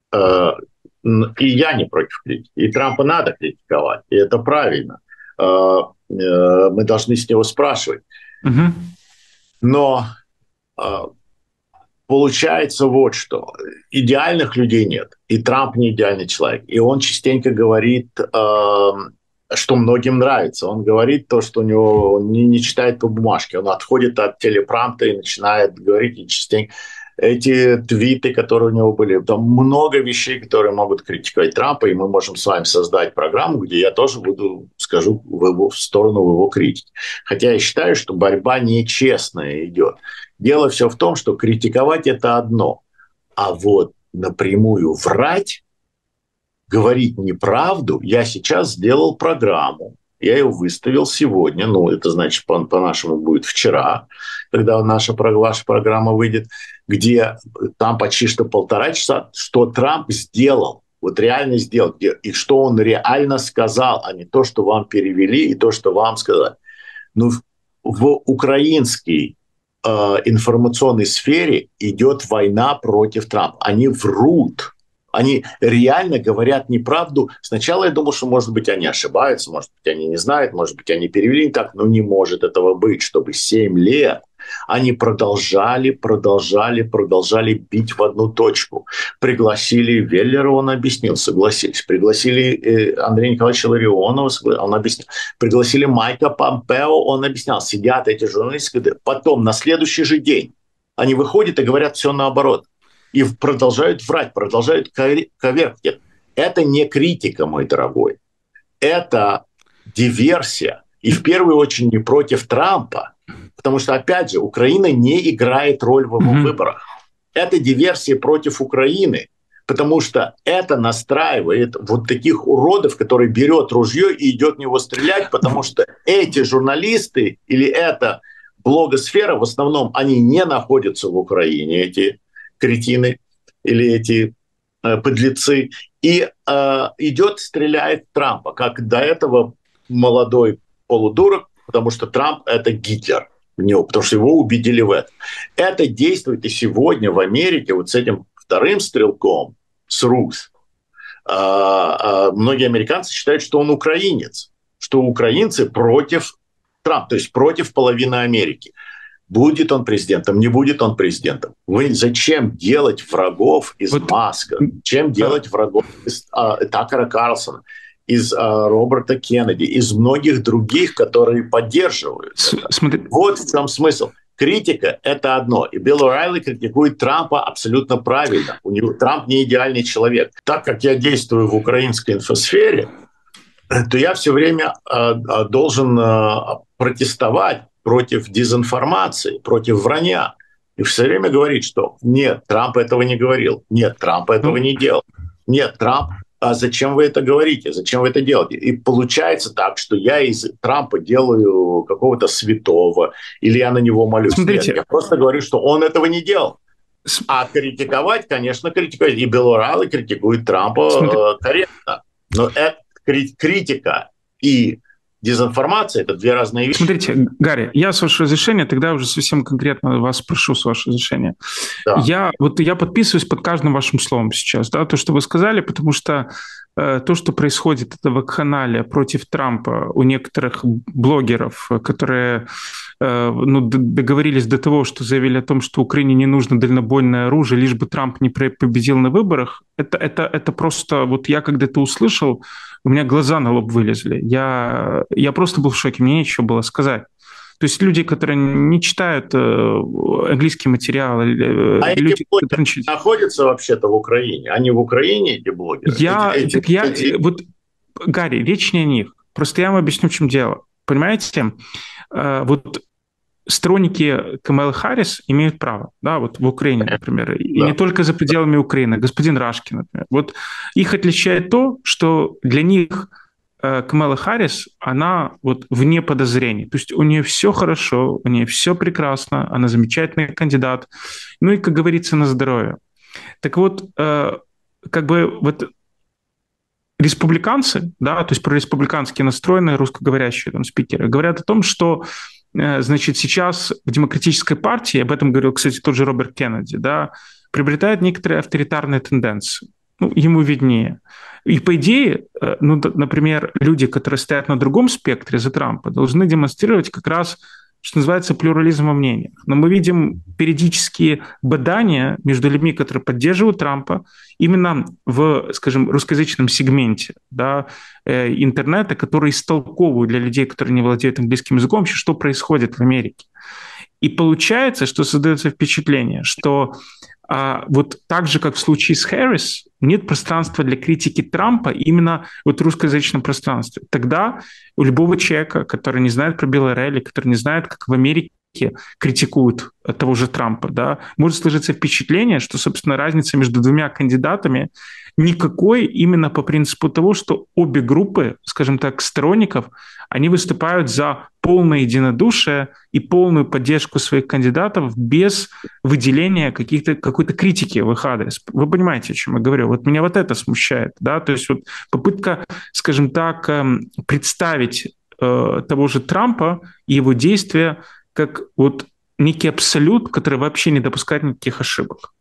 И я не против критики. И Трампа надо критиковать. И это правильно. Мы должны с него спрашивать. Угу. Но э, получается вот что. Идеальных людей нет. И Трамп не идеальный человек. И он частенько говорит, э, что многим нравится. Он говорит то, что у него он не, не читает по бумажке. Он отходит от телепромпта и начинает говорить. И частенько эти твиты, которые у него были, там много вещей, которые могут критиковать Трампа. И мы можем с вами создать программу, где я тоже буду, скажу, в, его, в сторону его критики. Хотя я считаю, что борьба нечестная идет. Дело все в том, что критиковать – это одно. А вот напрямую врать, говорить неправду, я сейчас сделал программу. Я ее выставил сегодня, ну, это значит, по- по-нашему будет вчера, когда наша, ваша программа выйдет, где там почти что полтора часа, что Трамп сделал, вот реально сделал, и что он реально сказал, а не то, что вам перевели, и то, что вам сказали. Ну, в украинской э, информационной сфере идет война против Трампа. Они врут. Они реально говорят неправду. Сначала я думал, что, может быть, они ошибаются, может быть, они не знают, может быть, они перевели не так, но не может этого быть, чтобы семь лет Они продолжали, продолжали, продолжали бить в одну точку. Пригласили Веллера, он объяснил, согласились. Пригласили э, Андрея Николаевича Ларионова, он объяснил. Пригласили Майка Помпео, он объяснял. Сидят эти журналисты. Потом, на следующий же день, они выходят и говорят все наоборот. И продолжают врать, продолжают коверкать. Это не критика, мой дорогой. Это диверсия. И в первую очередь не против Трампа. Потому что, опять же, Украина не играет роль в его mm-hmm. выборах. Это диверсия против Украины. Потому что это настраивает вот таких уродов, которые берет ружье и идет в него стрелять. Потому что эти журналисты или эта блогосфера, в основном, они не находятся в Украине, эти кретины или эти э, подлецы. И э, идет, стреляет Трампа, как до этого молодой полудурок, потому что Трамп – это Гитлер, потому что его убедили в этом. Это действует и сегодня в Америке вот с этим вторым стрелком, с Рус. А, а, многие американцы считают, что он украинец, что украинцы против Трампа, то есть против половины Америки. Будет он президентом, не будет он президентом. Вы зачем делать врагов из вот. Маска? Зачем делать врагов из а, Такера Карлсона, из а, Роберта Кеннеди, из многих других, которые поддерживают это? Вот в чем смысл. Критика – это одно. И Билл О'Райли критикует Трампа абсолютно правильно. У него Трамп не идеальный человек. Так как я действую в украинской инфосфере, то я все время а, а, должен а, протестовать против дезинформации, против вранья. И все время говорит, что нет, Трамп этого не говорил, нет, Трамп этого не делал, нет, Трамп, а зачем вы это говорите, зачем вы это делаете? И получается так, что я из Трампа делаю какого-то святого, или я на него молюсь. Смотрите. Нет, я просто говорю, что он этого не делал. А критиковать, конечно, критиковать. И Билл О'Райли критикует Трампа Смотрите. корректно. Но это критика и дезинформация – это две разные вещи. Смотрите, Гарри, я, с вашего разрешения, тогда уже совсем конкретно вас спрошу, с вашего разрешения. Да. Я, вот я подписываюсь под каждым вашим словом сейчас, да, то, что вы сказали, потому что э, то, что происходит, это вакханалия против Трампа у некоторых блогеров, которые э, ну, договорились до того, что заявили о том, что Украине не нужно дальнобойное оружие, лишь бы Трамп не победил на выборах, это, это, это просто, вот я когда-то услышал, у меня глаза на лоб вылезли. Я, я просто был в шоке, мне нечего было сказать. То есть люди, которые не читают э, английский материал... Э, а люди, эти блогеры которые... находятся вообще-то в Украине? Они в Украине, эти блогеры? Я, эти, так эти, я, эти... Вот, Гарри, речь не о них. Просто я вам объясню, в чем дело. Понимаете, э, вот сторонники Камалы Харрис имеют право, да, вот в Украине, например, и да. не только за пределами Украины, господин Рашкин, например. Вот их отличает то, что для них э, Камала Харрис, она вот вне подозрений, то есть у нее все хорошо, у нее все прекрасно, она замечательный кандидат, ну и, как говорится, на здоровье. Так вот, э, как бы вот республиканцы, да, то есть прореспубликански настроенные русскоговорящие там спикеры, говорят о том, что значит, сейчас в демократической партии, об этом говорил, кстати, тот же Роберт Кеннеди, да, приобретает некоторые авторитарные тенденции. Ну, ему виднее. И по идее, ну, например, люди, которые стоят на другом спектре за Трампа, должны демонстрировать как раз, что называется, плюрализм во мнениях. Но мы видим периодические бадания между людьми, которые поддерживают Трампа, именно в, скажем, русскоязычном сегменте, да, э, интернета, который истолковывают для людей, которые не владеют английским языком, вообще, что происходит в Америке. И получается, что создается впечатление, что а, вот так же, как в случае с Хэррис, нет пространства для критики Трампа именно вот в русскоязычном пространстве. Тогда у любого человека, который не знает про Билла О'Райли, который не знает, как в Америке критикуют того же Трампа, да, может сложиться впечатление, что, собственно, разница между двумя кандидатами никакой именно по принципу того, что обе группы, скажем так, сторонников, они выступают за полное единодушие и полную поддержку своих кандидатов без выделения каких-то, какой-то критики в их адрес. Вы понимаете, о чем я говорю? Вот меня вот это смущает, да, то есть вот попытка, скажем так, представить э, того же Трампа и его действия как вот некий абсолют, который вообще не допускает никаких ошибок.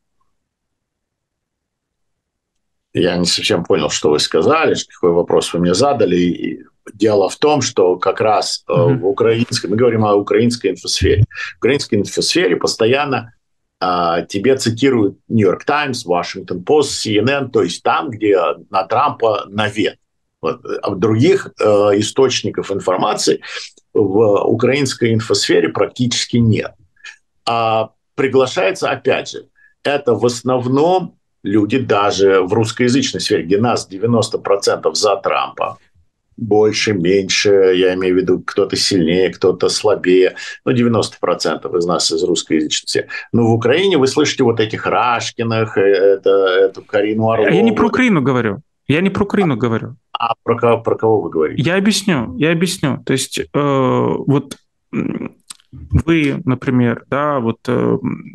Я не совсем понял, что вы сказали, какой вопрос вы мне задали. дело в том, что как раз э, в украинской, мы говорим о украинской инфосфере. В украинской инфосфере постоянно э, тебе цитируют Нью-Йорк Таймс, Вашингтон Пост, Си Эн Эн, то есть там, где на Трампа навет. Вот. А других э, источников информации в украинской инфосфере практически нет. А приглашается, опять же, это в основном люди даже в русскоязычной сфере, где нас девяносто процентов за Трампа, больше, меньше, я имею в виду, кто-то сильнее, кто-то слабее, ну, девяносто процентов из нас из русскоязычной сферы. Но в Украине вы слышите вот этих Рашкиных, это, эту Карину Орлову. Я не про Украину говорю. Я не про Украину говорю. А про кого, про кого вы говорите? Я объясню, я объясню. То есть э, вот вы, например, да, вот э,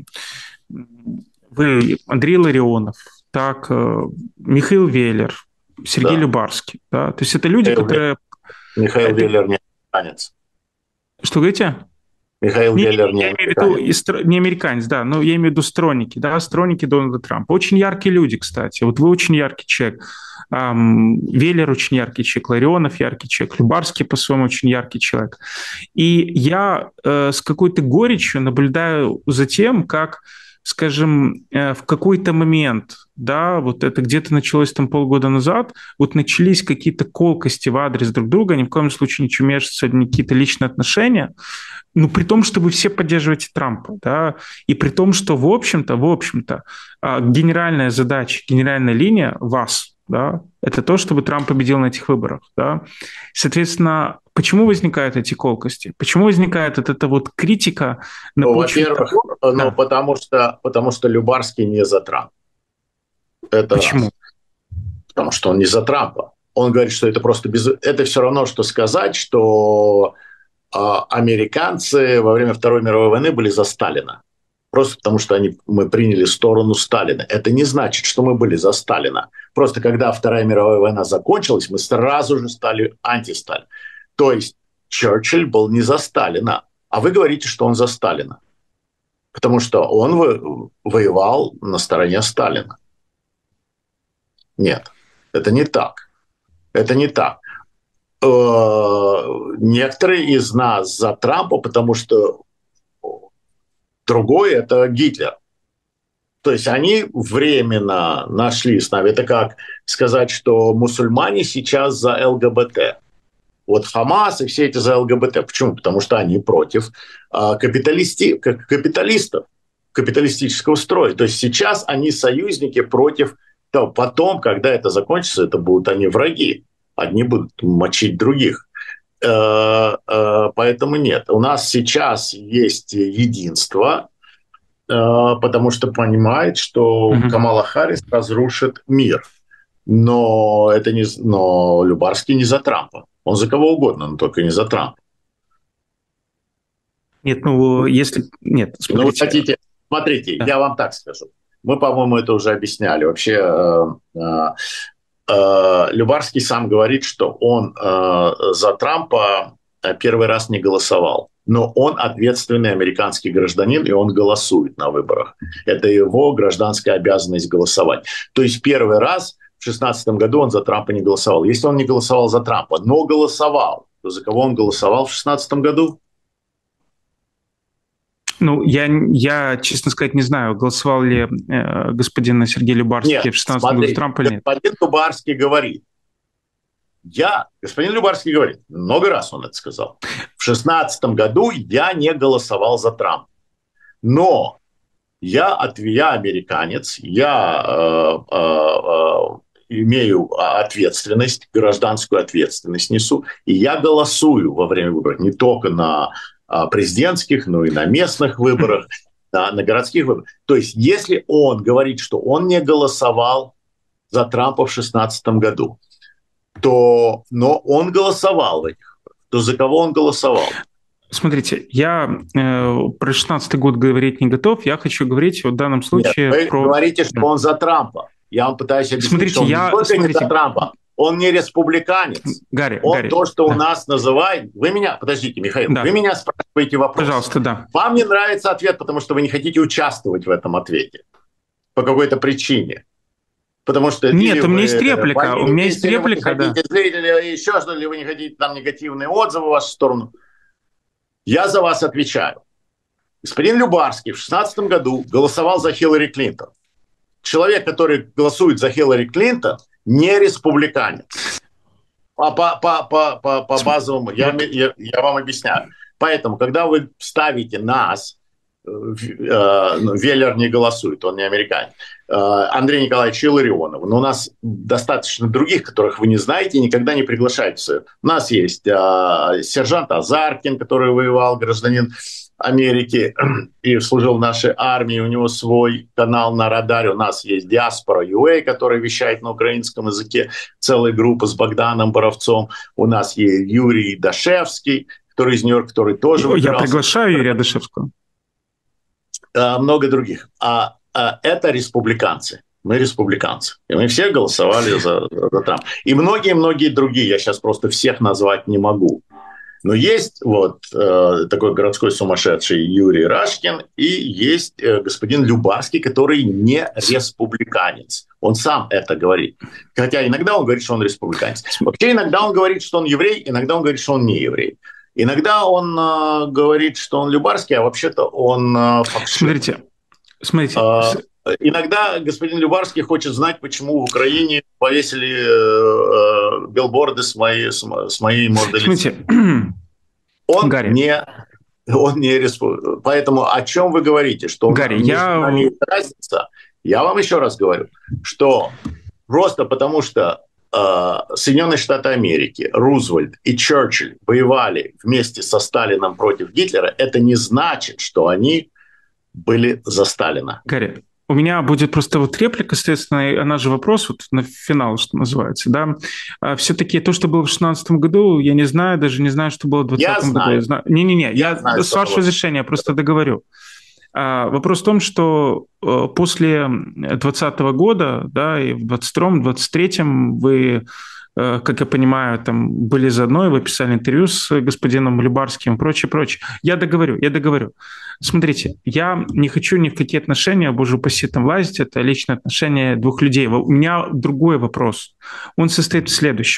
вы, Андрей Ларионов, так, э, Михаил Веллер, Сергей да. Любарский, да, то есть это люди, Михаил которые... Михаил это... Веллер не американец. Что говорите? Михаил не, Веллер не, я американец. Имею в виду, не американец, да, но я имею в виду сторонники, да, сторонники Дональда Трампа. Очень яркие люди, кстати. Вот вы очень яркий человек. Эм, Веллер очень яркий человек, Ларионов яркий человек, Любарский, по-своему, очень яркий человек. И я э, с какой-то горечью наблюдаю за тем, как, скажем, э, в какой-то момент, да, вот это где-то началось там полгода назад, вот начались какие-то колкости в адрес друг друга, ни в коем случае ничего между, не какие-то личные отношения, ну, при том, что вы все поддерживаете Трампа, да, и при том, что, в общем-то, в общем-то, генеральная задача, генеральная линия вас, да, это то, чтобы Трамп победил на этих выборах, да. Соответственно, почему возникают эти колкости? Почему возникает вот эта вот критика? На ну, во-первых, того, ну, да. потому, что, потому что Любарский не за Трампа. Это почему? Раз. Потому что он не за Трампа. Он говорит, что это просто без... Это все равно, что сказать, что американцы во время Второй мировой войны были за Сталина. Просто потому, что они, мы приняли сторону Сталина. Это не значит, что мы были за Сталина. Просто когда Вторая мировая война закончилась, мы сразу же стали антисталин. То есть Черчилль был не за Сталина, а вы говорите, что он за Сталина. Потому что он воевал на стороне Сталина. Нет, это не так. Это не так. Некоторые из нас за Трампа, потому что другой – это Гитлер. То есть они временно нашли с нами. Это как сказать, что мусульмане сейчас за эл гэ бэ тэ. Вот Хамас и все эти за эл гэ бэ тэ. Почему? Потому что они против капиталисти... капиталистов, капиталистического строя. То есть сейчас они союзники против того. Потом, когда это закончится, это будут они враги. Одни будут мочить других. Поэтому нет. У нас сейчас есть единство, потому что понимает, что mm-hmm. Камала Харрис разрушит мир. Но, это не, но Любарский не за Трампа. Он за кого угодно, но только не за Трампа. Нет, ну, если... Нет, смотрите. Ну, вы хотите... Смотрите, да. Я вам так скажу. Мы, по-моему, это уже объясняли. Вообще... Любарский сам говорит, что он э, за Трампа первый раз не голосовал. Но он ответственный американский гражданин, и он голосует на выборах. Это его гражданская обязанность голосовать. То есть первый раз в две тысячи шестнадцатом году он за Трампа не голосовал. Если он не голосовал за Трампа, но голосовал, то за кого он голосовал в две тысячи шестнадцатом году? Ну, я, я, честно сказать, не знаю, голосовал ли э, господин Сергей Любарский нет, в шестнадцатом году за Трампа или нет. Господин Любарский говорит, я, господин Любарский говорит, много раз он это сказал, в шестнадцатом году я не голосовал за Трампа, но я, я американец, я э, э, э, имею ответственность, гражданскую ответственность несу, и я голосую во время выборов не только на президентских, но и на местных выборах, на, на городских выборах. То есть если он говорит, что он не голосовал за Трампа в две тысячи шестнадцатом году, то, но он голосовал в этих, то за кого он голосовал? Смотрите, я э, про шестнадцатый год говорить не готов, я хочу говорить в данном случае... Нет, вы про... говорите, что он за Трампа. Я вам пытаюсь объяснить, смотрите, что он я... не только смотрите... не за Трампа, он не республиканец. Гарри, он Гарри, то, что да. у нас называют... Вы меня... Подождите, Михаил, да. Вы меня спрашиваете вопрос. Пожалуйста, да. Вам не нравится ответ, потому что вы не хотите участвовать в этом ответе. По какой-то причине. Потому что Нет, у меня есть реплика, у меня есть реплика, или вы не хотите да. зрителя, или еще что-то, или вы не хотите там негативные отзывы в вашу сторону. Я за вас отвечаю. Господин Любарский в шестнадцатом году голосовал за Хиллари Клинтон. Человек, который голосует за Хиллари Клинтон, не республиканец. По, по, по, по, по, по базовому, я, я, я вам объясняю. Поэтому, когда вы ставите нас, э, Веллер не голосует, он не американец, э, Андрей Николаевич Илларионов, но у нас достаточно других, которых вы не знаете и никогда не приглашаете. У нас есть э, сержант Азаркин, который воевал, гражданин Америки и служил в нашей армии, у него свой канал на радаре, у нас есть Диаспора ю эй, который вещает на украинском языке, целая группа с Богданом Боровцом, у нас есть Юрий Дашевский, который из Нью-Йорка, который тоже выбирался. Я приглашаю Юрия Дашевского. Много других. А, а это республиканцы. Мы республиканцы. И мы все голосовали за, за Трампа. И многие-многие другие, я сейчас просто всех назвать не могу. Но есть вот э, такой городской сумасшедший Юрий Рашкин и есть э, господин Любарский, который не республиканец. Он сам это говорит. Хотя иногда он говорит, что он республиканец. Вообще иногда он говорит, что он еврей, иногда он говорит, что он не еврей. Иногда он э, говорит, что он Любарский, а вообще-то он э, факшист. Смотрите, смотрите. Э, иногда господин Любарский хочет знать, почему в Украине повесили э, э, билборды с моей, с, с моей мордой. Смотрите, он Гарри. не, он не республиканец. Поэтому о чем вы говорите? Что Гарри, я... есть разница? Я вам еще раз говорю, что просто потому что э, Соединенные Штаты Америки, Рузвельт и Черчилль воевали вместе со Сталином против Гитлера, это не значит, что они были за Сталина. Гарри, у меня будет просто вот реплика, соответственно, она же вопрос вот на финал, что называется, да. А все-таки то, что было в шестнадцатом году, я не знаю, даже не знаю, что было в двадцатом году. Я знаю. Не-не-не, я, я знаю, с вашего разрешения просто договорю. А, вопрос в том, что а, после двадцатого года, да, и в двадцать втором, двадцать третьем вы, а, как я понимаю, там были заодно, и вы писали интервью с господином Любарским и прочее, прочее. Я договорю, я договорю. Смотрите, я не хочу ни в какие отношения, боже упаси, там лазить, это личные отношения двух людей. У меня другой вопрос. Он состоит в следующем.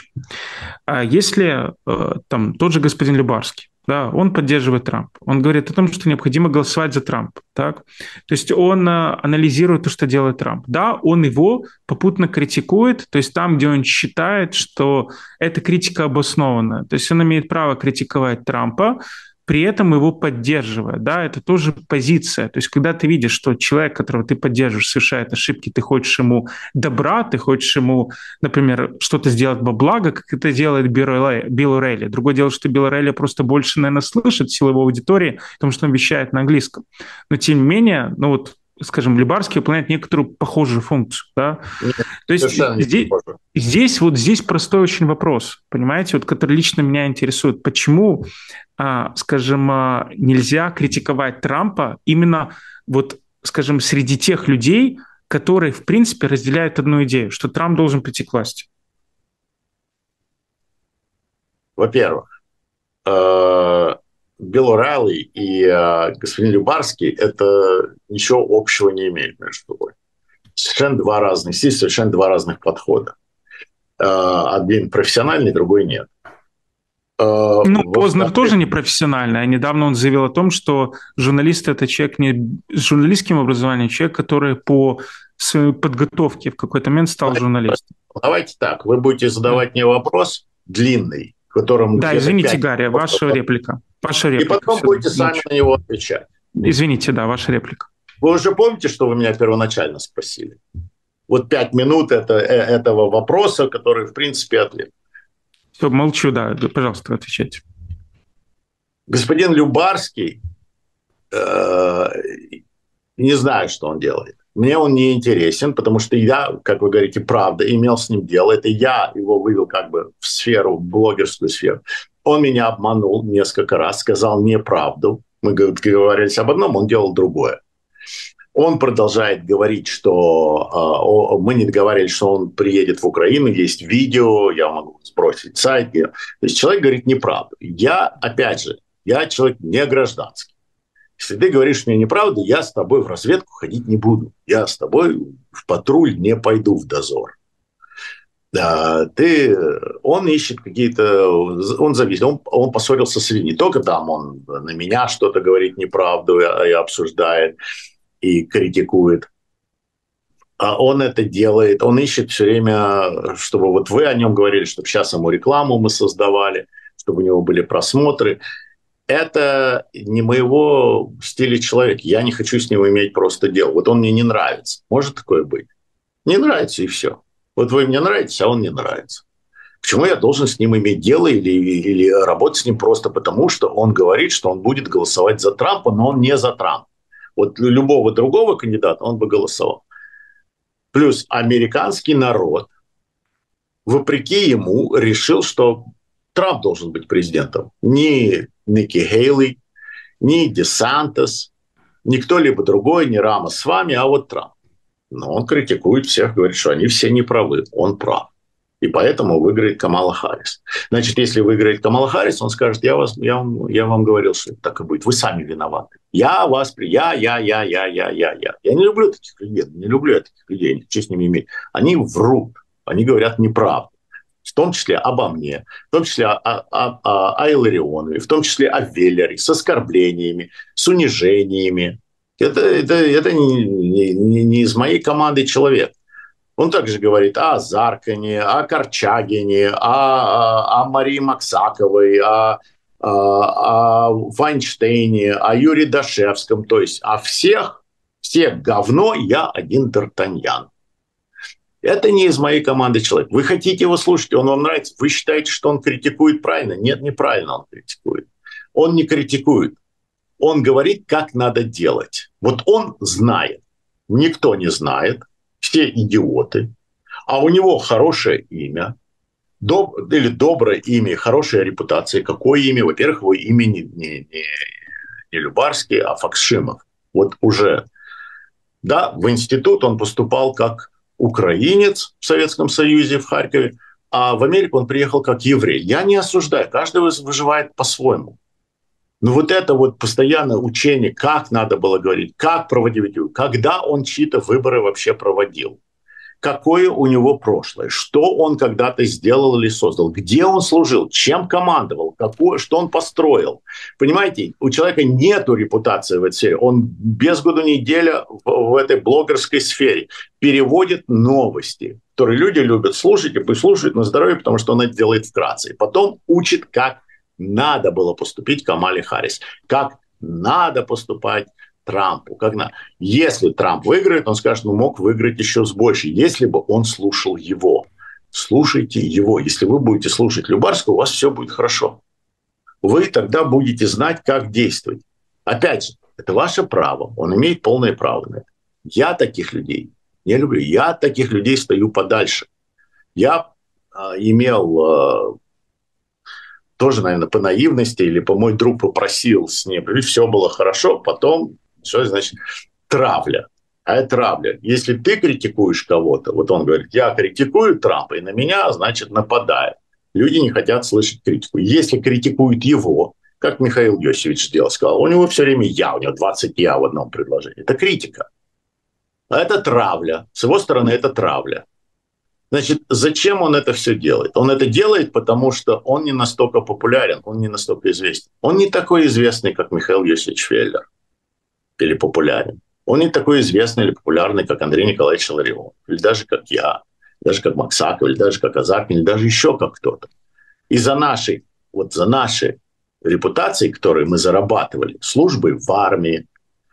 Если там тот же господин Любарский, да, он поддерживает Трампа, он говорит о том, что необходимо голосовать за Трампа, так? То есть он анализирует то, что делает Трамп. Да, он его попутно критикует, то есть там, где он считает, что эта критика обоснована. То есть он имеет право критиковать Трампа, при этом его поддерживая, да, это тоже позиция. То есть когда ты видишь, что человек, которого ты поддерживаешь, совершает ошибки, ты хочешь ему добра, ты хочешь ему, например, что-то сделать во благо, как это делает Билл Орейли. Другое дело, что Билл Орейли просто больше, наверное, слышит силовой аудитории, потому что он вещает на английском. Но тем не менее, ну вот, скажем, Любарский выполняет некоторую похожую функцию, да. Нет, то есть здесь, здесь вот здесь простой очень вопрос, понимаете, вот, который лично меня интересует, почему, а, скажем, нельзя критиковать Трампа именно вот, скажем, среди тех людей, которые в принципе разделяют одну идею, что Трамп должен прийти к власти. Во-первых, Билл Орайли и э, господин Любарский это ничего общего не имеют между собой. Совершенно два разных, здесь совершенно два разных подхода. Э, один профессиональный, другой нет. Э, ну, Познер тоже не профессиональный. А недавно он заявил о том, что журналист – это человек не с журналистским образованием, человек, который по своей подготовке в какой-то момент стал давайте, журналистом. Давайте так, вы будете задавать мне вопрос длинный, в котором… Да, извините, Гарри, ваша реплика. Ваша реплика. И потом будете сами ночью. на него отвечать. Извините, да, ваша реплика. Вы уже помните, что вы меня первоначально спросили? Вот пять минут это, этого вопроса, который, в принципе, ответ. Все, молчу, да, пожалуйста, отвечайте. Господин Любарский, э, не знаю, что он делает. Мне он не интересен, потому что я, как вы говорите, правда, имел с ним дело. Это я его вывел как бы в сферу, в блогерскую сферу. Он меня обманул несколько раз, сказал неправду. Мы говорили об одном, он делал другое. Он продолжает говорить, что э, мы не договаривались, что он приедет в Украину, есть видео, я могу сбросить сайт. То есть человек говорит неправду. Я, опять же, я человек не гражданский. Если ты говоришь мне неправду, я с тобой в разведку ходить не буду. Я с тобой в патруль не пойду, в дозор. Да, ты, он ищет какие-то, он зависит, он, он поссорился с Ильей. Не только там он на меня что-то говорит неправду и, и обсуждает, и критикует. А он это делает, он ищет все время, чтобы вот вы о нем говорили, чтобы сейчас ему рекламу мы создавали, чтобы у него были просмотры. Это не моего стиля человека. Я не хочу с ним иметь просто дело. Вот он мне не нравится. Может такое быть? Не нравится, и все. Вот вы мне нравитесь, а он не нравится. Почему я должен с ним иметь дело или, или работать с ним просто потому, что он говорит, что он будет голосовать за Трампа, но он не за Трампа. Вот любого другого кандидата он бы голосовал. Плюс американский народ, вопреки ему, решил, что Трамп должен быть президентом. Не Ники Хейли, не Десантес, не кто-либо другой, не Рама с вами, а вот Трамп. Но он критикует всех, говорит, что они все неправы, он прав. И поэтому выиграет Камала Харрис. Значит, если выиграет Камала Харрис, он скажет, я, вас, я, вам, я вам говорил, что это так и будет. Вы сами виноваты. Я вас... Я, я, я, я, я, я, я. Я не люблю таких людей. Не люблю я таких людей. Не хочу с ними иметь. Они врут. Они говорят неправду. В том числе обо мне. В том числе о, о, о, о Илларионове. В том числе о Веллере. С оскорблениями. С унижениями. Это, это, это не, не, не из моей команды человек. Он также говорит о Заркане, о Корчагине, о, о, о Марии Максаковой, о, о, о Вайнштейне, о Юрии Дашевском. То есть о всех, всех говно, я один Д'Артаньян. Это не из моей команды человек. Вы хотите его слушать, он вам нравится. Вы считаете, что он критикует правильно? Нет, неправильно он критикует. Он не критикует. Он говорит, как надо делать. Вот он знает. Никто не знает. Все идиоты, а у него хорошее имя, доб, или доброе имя, хорошая репутация. Какое имя? Во-первых, его имя не, не, не, не Любарский, а Факсшимов. Вот уже, да, в институт он поступал как украинец в Советском Союзе, в Харькове, а в Америку он приехал как еврей. Я не осуждаю, каждый выживает по-своему. Но вот это вот постоянное учение, как надо было говорить, как проводить, когда он чьи-то выборы вообще проводил, какое у него прошлое, что он когда-то сделал или создал, где он служил, чем командовал, какое, что он построил. Понимаете, у человека нету репутации в этой сфере, он без году неделя в, в этой блогерской сфере переводит новости, которые люди любят слушать, и пусть слушают на здоровье, потому что он это делает вкратце. И потом учит, как надо было поступить Камале Харрис, как надо поступать Трампу. Как на... Если Трамп выиграет, он скажет, ну мог выиграть еще с большей, если бы он слушал его. Слушайте его. Если вы будете слушать Любарского, у вас все будет хорошо. Вы тогда будете знать, как действовать. Опять же, это ваше право. Он имеет полное право на это. Я таких людей не люблю. Я от таких людей стою подальше. Я э, имел... Э, тоже, наверное, по наивности или по мой друг попросил с ним, и все было хорошо, потом, что значит, травля. А это травля. Если ты критикуешь кого-то, вот он говорит, я критикую Трампа, и на меня, значит, нападает. Люди не хотят слышать критику. Если критикуют его, как Михаил Йосифович сделал, сказал, у него все время я, у него двадцать я в одном предложении. Это критика. А это травля. С его стороны это травля. Значит, зачем он это все делает? Он это делает, потому что он не настолько популярен, он не настолько известен. Он не такой известный, как Михаил Йосифович Веллер, или популярен. Он не такой известный или популярный, как Андрей Николаевич Илларионов, или даже как я, даже как Максаков, или даже как Азаркин, или даже еще как кто-то. И за нашей, вот за нашей репутацией, которые мы зарабатывали, службой в армии,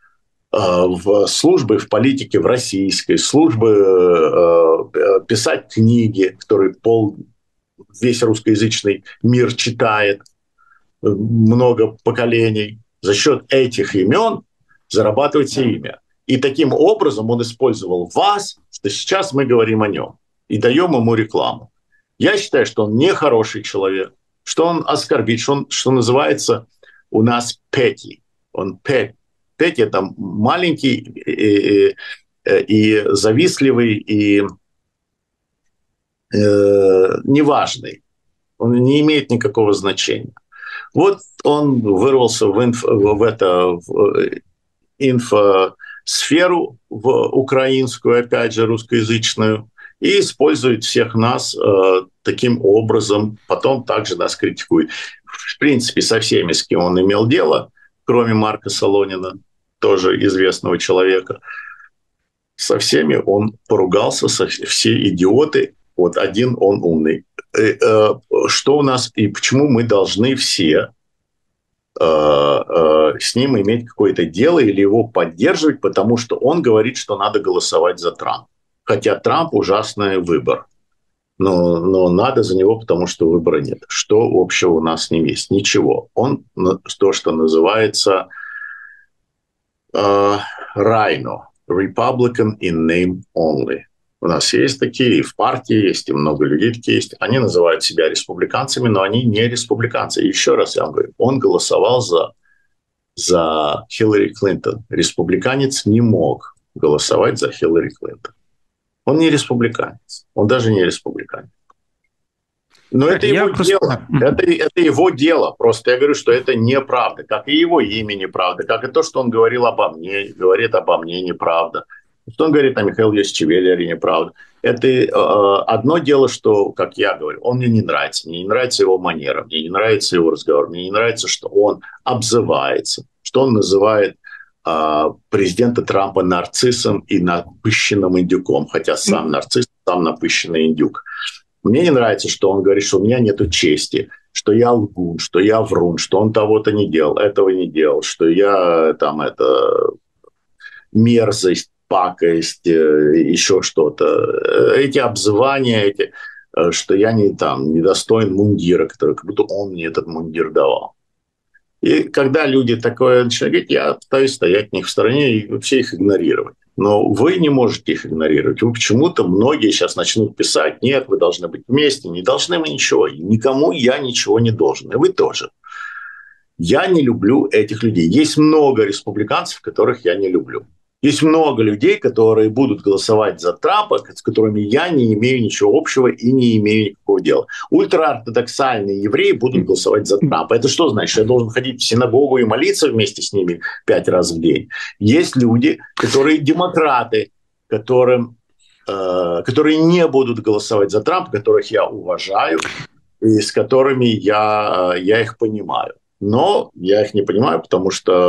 в службы в политике в российской, службы э, писать книги, которые пол, весь русскоязычный мир читает, много поколений. За счет этих имен зарабатывать себе имя. И таким образом он использовал вас, что сейчас мы говорим о нем, и даем ему рекламу. Я считаю, что он нехороший человек, что он оскорбит, что он, что называется у нас petty. Он petty. Petty — это маленький и, и, и завистливый, и э, неважный. Он не имеет никакого значения. Вот он вырвался в, инф, в, это, в инфосферу, в украинскую, опять же, русскоязычную, и использует всех нас э, таким образом, потом также нас критикует. В принципе, со всеми, с кем он имел дело, кроме Марка Солонина, тоже известного человека, со всеми он поругался, со, все идиоты, вот один он умный. Э, э, что у нас и почему мы должны все э, э, с ним иметь какое-то дело или его поддерживать, потому что он говорит, что надо голосовать за Трампа. Хотя Трамп ужасный выбор. Но, но надо за него, потому что выбора нет. Что общего у нас с ним есть? Ничего. Он то, что называется э, райно. Republican in name only. У нас есть такие, и в партии есть, и много людей такие есть. Они называют себя республиканцами, но они не республиканцы. И еще раз я вам говорю, он голосовал за, за Хиллари Клинтон. Республиканец не мог голосовать за Хиллари Клинтон. Он не республиканец. Он даже не республиканец. Но это я его просто... дело. Это, это его дело. Просто я говорю, что это неправда. Как и его имя неправда. Как и то, что он говорил обо мне, говорит обо мне неправда. Что он говорит о Михаиле Йосичевеллере неправда. Это э, одно дело, что, как я говорю, он мне не нравится. Мне не нравится его манера, мне не нравится его разговор. Мне не нравится, что он обзывается, что он называет президента Трампа нарциссом и напыщенным индюком, хотя сам нарцисс, сам напыщенный индюк. Мне не нравится, что он говорит, что у меня нет чести, что я лгун, что я врун, что он того-то не делал, этого не делал, что я там это мерзость, пакость, еще что-то. Эти обзывания, эти, что я не там недостоин мундира, который как будто он мне этот мундир давал. И когда люди такое начинают говорить, я пытаюсь стоять от них в стороне и вообще их игнорировать. Но вы не можете их игнорировать. Вы почему-то многие сейчас начнут писать, нет, вы должны быть вместе, не должны мы ничего. Никому я ничего не должен, и вы тоже. Я не люблю этих людей. Есть много республиканцев, которых я не люблю. Есть много людей, которые будут голосовать за Трампа, с которыми я не имею ничего общего и не имею никакого дела. Ультраортодоксальные евреи будут голосовать за Трампа. Это что значит? Я должен ходить в синагогу и молиться вместе с ними пять раз в день. Есть люди, которые демократы, которым, э, которые не будут голосовать за Трампа, которых я уважаю и с которыми я, я их понимаю. Но я их не понимаю, потому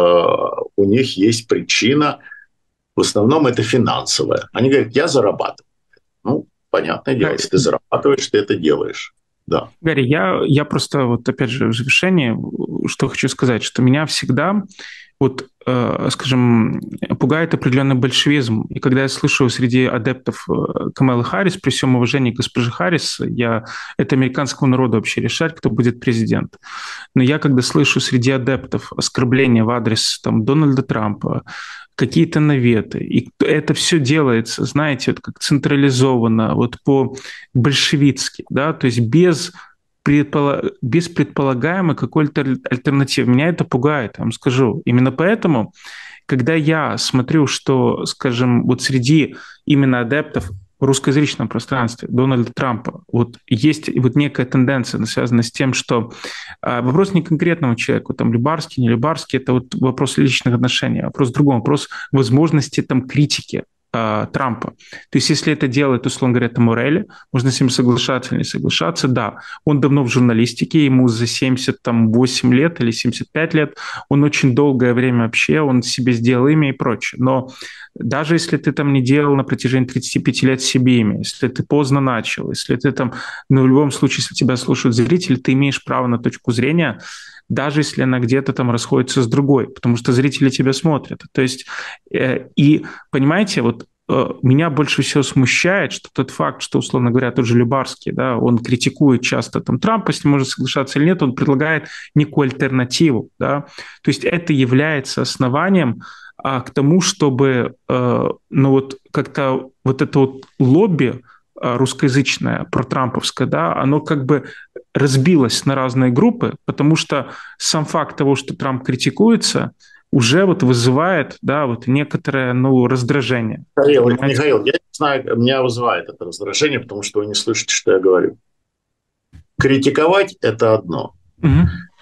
что у них есть причина. В основном это финансовое. Они говорят, я зарабатываю. Ну, понятное дело, если ты зарабатываешь, ты это делаешь. Да. Гарри, я, я просто, вот опять же, в завершении, что хочу сказать, что меня всегда, вот, э, скажем, пугает определенный большевизм. И когда я слышу среди адептов Камалы Харрис, при всем уважении к госпоже Харрис, я, это американскому народу вообще решать, кто будет президент. Но я, когда слышу среди адептов оскорбления в адрес там, Дональда Трампа, какие-то наветы. И это все делается, знаете, вот как централизованно, вот по-большевицки, да, то есть без, предполаг... без предполагаемой какой-то альтернативы. Меня это пугает, я вам скажу. Именно поэтому, когда я смотрю, что, скажем, вот среди именно адептов в русскоязычном пространстве Дональда Трампа вот есть вот некая тенденция, связанная с тем, что а, вопрос не конкретного человека, там, Любарский, не Любарский, это вот вопрос личных отношений, вопрос в другом, вопрос возможности там критики а, Трампа. То есть если это делает, условно говоря, Морелли, можно с ним соглашаться или не соглашаться, да, он давно в журналистике, ему за семьдесят восемь лет или семьдесят пять лет, он очень долгое время вообще, он себе сделал имя и прочее, но даже если ты там не делал на протяжении тридцати пяти лет себе имя, если ты поздно начал, если ты там, ну, в любом случае, если тебя слушают зрители, ты имеешь право на точку зрения, даже если она где-то там расходится с другой, потому что зрители тебя смотрят. То есть, э, и, понимаете, вот э, меня больше всего смущает, что тот факт, что, условно говоря, тот же Любарский, да, он критикует часто там Трампа, если может соглашаться или нет, он предлагает некую альтернативу, да, то есть это является основанием а к тому, чтобы э, ну вот как-то вот это вот лобби э, русскоязычное, протрамповское, да, оно как бы разбилось на разные группы, потому что сам факт того, что Трамп критикуется, уже вот вызывает, да, вот некоторое, ну, раздражение. Михаил, Михаил, я не знаю, меня вызывает это раздражение, потому что вы не слышите, что я говорю. Критиковать – это одно. Угу.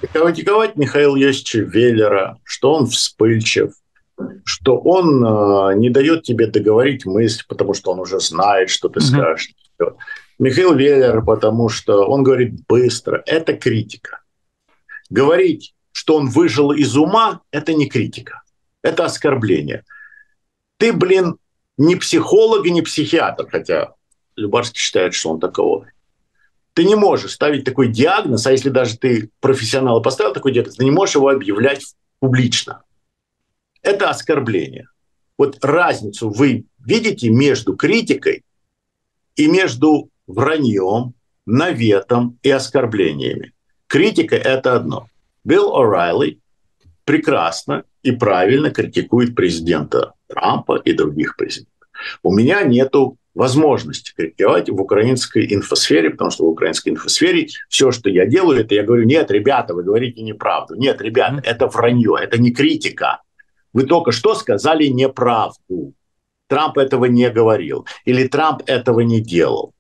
Критиковать Михаила Йосифовича Веллера, что он вспыльчив, что он э, не дает тебе договорить мысль, потому что он уже знает, что ты Мгм. скажешь. Михаил Веллер, потому что он говорит быстро. Это критика. Говорить, что он выжил из ума, это не критика. Это оскорбление. Ты, блин, не психолог и не психиатр, хотя Любарский считает, что он таковой. Ты не можешь ставить такой диагноз, а если даже ты профессионал и поставил такой диагноз, ты не можешь его объявлять публично. Это оскорбление. Вот разницу вы видите между критикой и между враньем, наветом и оскорблениями. Критика – это одно. Билл О'Райли прекрасно и правильно критикует президента Трампа и других президентов. У меня нету возможности критиковать в украинской инфосфере, потому что в украинской инфосфере все, что я делаю, это я говорю: нет, ребята, вы говорите неправду. Нет, ребята, это вранье, это не критика. Вы только что сказали неправду. Трамп этого не говорил. Или Трамп этого не делал.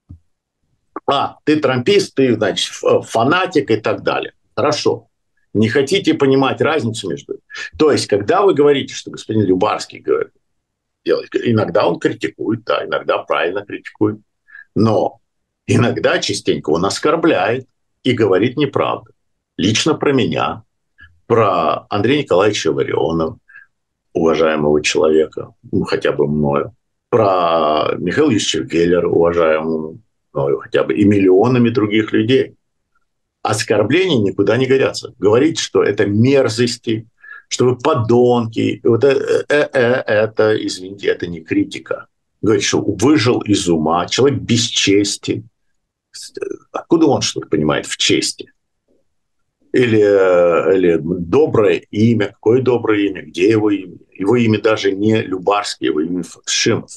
А, ты трампист, ты, значит, фанатик и так далее. Хорошо. Не хотите понимать разницу между ними? То есть, когда вы говорите, что господин Любарский говорит, делает, иногда он критикует, да, иногда правильно критикует, но иногда частенько он оскорбляет и говорит неправду. Лично про меня, про Андрея Николаевича Ларионова, уважаемого человека, ну, хотя бы мною, про Михаила Юрьевича Веллера, уважаемого мною хотя бы, и миллионами других людей. Оскорбления никуда не годятся. Говорить, что это мерзости, что вы подонки, вот это, это, это, извините, это не критика. Говорить, что выжил из ума, человек без чести. Откуда он что-то понимает в чести? Или, или доброе имя. Какое доброе имя? Где его имя? Его имя даже не Любарский, его имя Шимов.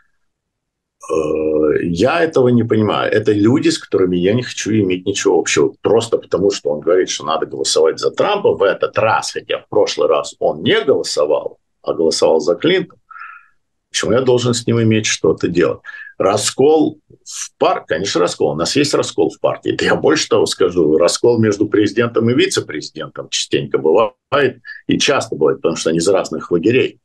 Я этого не понимаю. Это люди, с которыми я не хочу иметь ничего общего. Просто потому, что он говорит, что надо голосовать за Трампа в этот раз, хотя в прошлый раз он не голосовал, а голосовал за Клинтон. Почему я должен с ним иметь что-то делать? Раскол в партии, конечно, раскол. У нас есть раскол в партии. Это я больше того скажу. Раскол между президентом и вице-президентом частенько бывает. И часто бывает, потому что они из разных лагерей.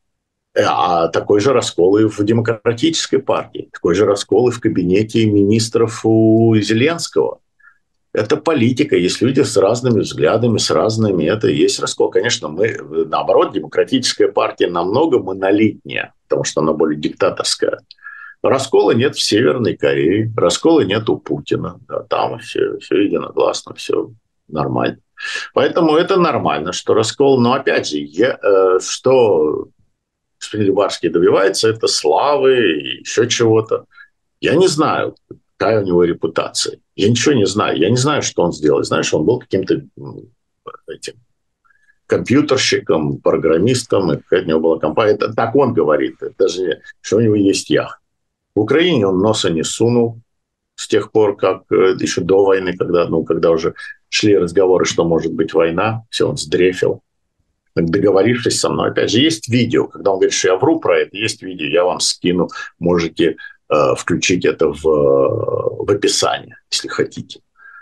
А такой же раскол и в демократической партии. Такой же раскол и в кабинете министров у Зеленского. Это политика. Есть люди с разными взглядами, с разными. Это и есть раскол. Конечно, мы, наоборот, демократическая партия намного монолитнее, потому что она более диктаторская. Раскола нет в Северной Корее, раскола нет у Путина. Да, там все, все единогласно, все нормально. Поэтому это нормально, что раскол. Но опять же, я, э, что господин Любарский добивается, это славы и еще чего-то. Я не знаю, какая у него репутация. Я ничего не знаю. Я не знаю, что он сделал. Знаешь, он был каким-то этим компьютерщиком, программистом, и какая у него была компания. Это, так он говорит. Это же, что у него есть яхта. В Украине он носа не сунул с тех пор, как еще до войны, когда, ну, когда уже шли разговоры, что может быть война, все, он сдрефил, договорившись со мной. Опять же, есть видео, когда он говорит, что я вру про это, есть видео, я вам скину, можете э, включить это в, в описание, если хотите.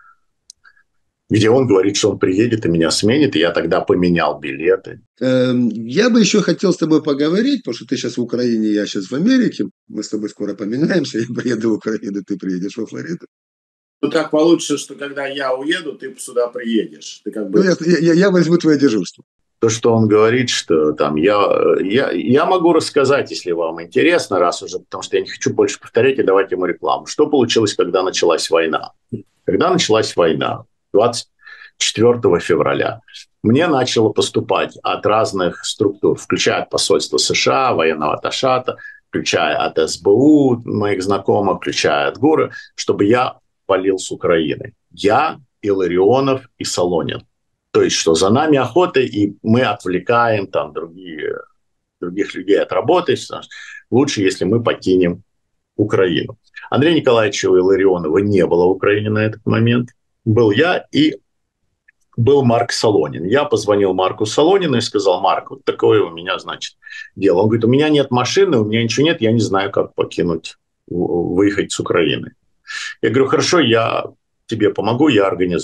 Где он говорит, что он приедет и меня сменит, и я тогда поменял билеты. Я бы еще хотел с тобой поговорить, потому что ты сейчас в Украине, я сейчас в Америке. Мы с тобой скоро поменяемся, я приеду в Украину, ты приедешь во Флориду. Ну, так получится, что когда я уеду, ты сюда приедешь. Ты как бы... ну, я, я, я возьму твое дежурство. То, что он говорит, что там я, я, я могу рассказать, если вам интересно, раз уже, потому что я не хочу больше повторять и давать ему рекламу. Что получилось, когда началась война? Когда началась война, двадцать четвёртого февраля, мне начало поступать от разных структур, включая от посольства США, военного атташата, включая от эс бэ у моих знакомых, включая от ГУРа, чтобы я валил с Украины. Я, Илларионов и Солонин. То есть, что за нами охота, и мы отвлекаем там другие, других людей от работы. Лучше, если мы покинем Украину. Андрея Николаевича Илларионова не было в Украине на этот момент. Был я и был Марк Солонин. Я позвонил Марку Солонину и сказал: Марк, вот такое у меня, значит, дело. Он говорит: у меня нет машины, у меня ничего нет, я не знаю, как покинуть, выехать с Украины. Я говорю: хорошо, я тебе помогу, я организую.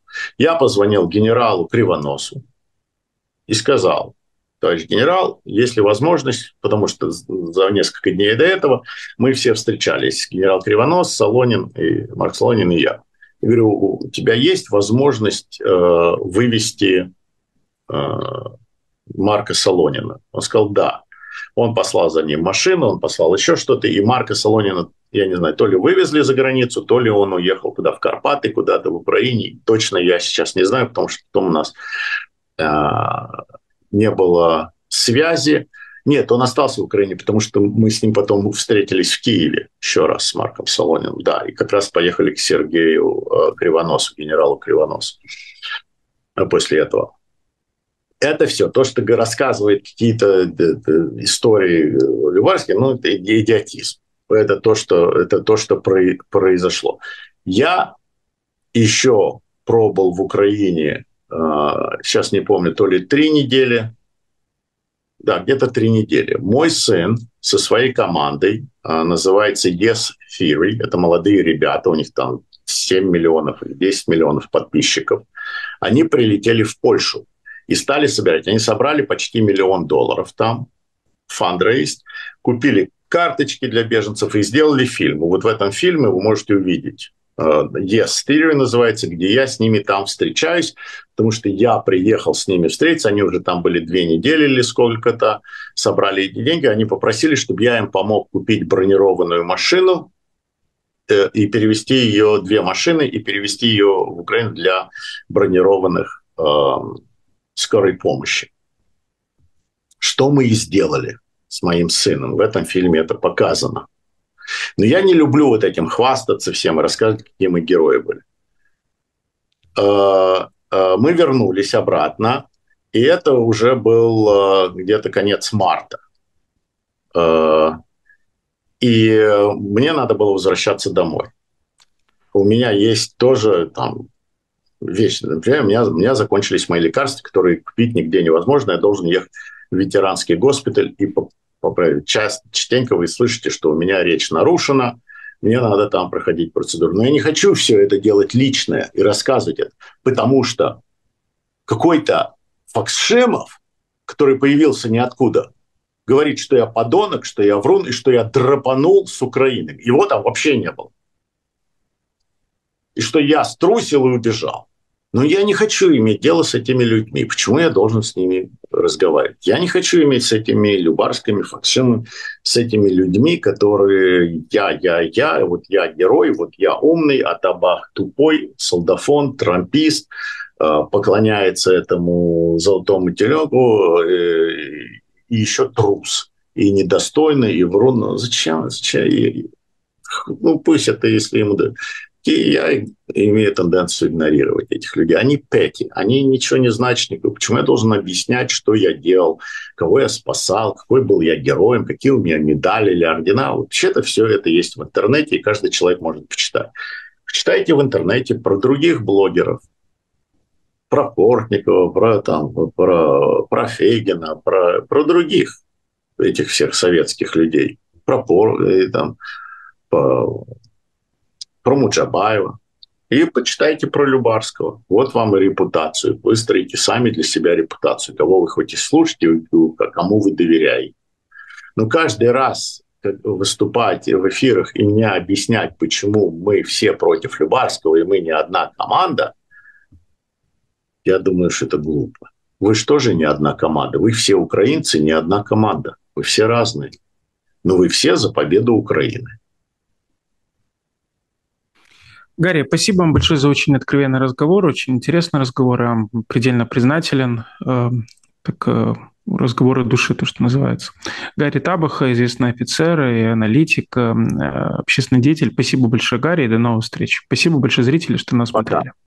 Я позвонил генералу Кривоносу и сказал: товарищ генерал, есть ли возможность, потому что за несколько дней до этого мы все встречались, генерал Кривонос, Солонин, и Марк Солонин и я. Я говорю: у тебя есть возможность э, вывести э, Марка Солонина? Он сказал: да. Он послал за ним машину, он послал еще что-то, и Марка Солонина, я не знаю, то ли вывезли за границу, то ли он уехал куда в Карпаты, куда-то в Украине. Точно я сейчас не знаю, потому что потом у нас э, не было связи. Нет, он остался в Украине, потому что мы с ним потом встретились в Киеве еще раз с Марком Солониным, да, и как раз поехали к Сергею э, Кривоносу, генералу Кривоносу после этого. Это все. То, что рассказывает какие-то истории Любарский, ну, это идиотизм. Это то, что, это то, что произошло. Я еще пробыл в Украине, сейчас не помню, то ли три недели, да, где-то три недели. Мой сын со своей командой, называется Yes Theory, это молодые ребята, у них там семь миллионов или десять миллионов подписчиков, они прилетели в Польшу и стали собирать. Они собрали почти миллион долларов там, фандрейз, купили карточки для беженцев и сделали фильм. Вот в этом фильме вы можете увидеть. Yes Theory называется, где я с ними там встречаюсь, потому что я приехал с ними встретиться, они уже там были две недели или сколько-то, собрали эти деньги, они попросили, чтобы я им помог купить бронированную машину э, и перевести ее, две машины, и перевести ее в Украину для бронированных э, скорой помощи. Что мы и сделали с моим сыном. В этом фильме это показано. Но я не люблю вот этим хвастаться всем и рассказывать, какие мы герои были. Мы вернулись обратно, и это уже был где-то конец марта. И мне надо было возвращаться домой. У меня есть тоже там вещи. Например, у меня, у меня закончились мои лекарства, которые купить нигде невозможно. Я должен ехать в ветеранский госпиталь и поправить. Часто, частенько вы слышите, что у меня речь нарушена, мне надо там проходить процедуру. Но я не хочу все это делать личное и рассказывать это, потому что какой-то Факсшемов, который появился ниоткуда, говорит, что я подонок, что я врун и что я драпанул с Украины. Его там вообще не было. И что я струсил и убежал. Но я не хочу иметь дело с этими людьми. Почему я должен с ними разговаривать? Я не хочу иметь с этими Любарскими, Факсшемами, с этими людьми, которые я, я, я, вот я герой, вот я умный, а Табах тупой, солдафон, трампист, поклоняется этому золотому теленку и еще трус, и недостойный, и врун. Зачем? Зачем? Ну, пусть это, если ему... И я имею тенденцию игнорировать этих людей. Они пети, они ничего не значат. Почему я должен объяснять, что я делал, кого я спасал, какой был я героем, какие у меня медали или ордена. Вообще-то все это есть в интернете, и каждый человек может почитать. Почитайте в интернете про других блогеров, про Портникова, про, там, про, про Фейгина, про, про других этих всех советских людей, про Пор, и, там, по, про Муджабаева. И почитайте про Любарского. Вот вам и репутацию. Вы строите сами для себя репутацию. Кого вы хотите слушать и кому вы доверяете. Но каждый раз выступать в эфирах и мне объяснять, почему мы все против Любарского и мы не одна команда, я думаю, что это глупо. Вы же тоже не одна команда. Вы все украинцы, не одна команда. Вы все разные. Но вы все за победу Украины. Гарри, спасибо вам большое за очень откровенный разговор, очень интересный разговор. Я вам предельно признателен. Так, разговоры души, то, что называется. Гарри Табах, известный офицер и аналитик, общественный деятель. Спасибо большое, Гарри, и до новых встреч. Спасибо большое, зрители, что нас смотрели.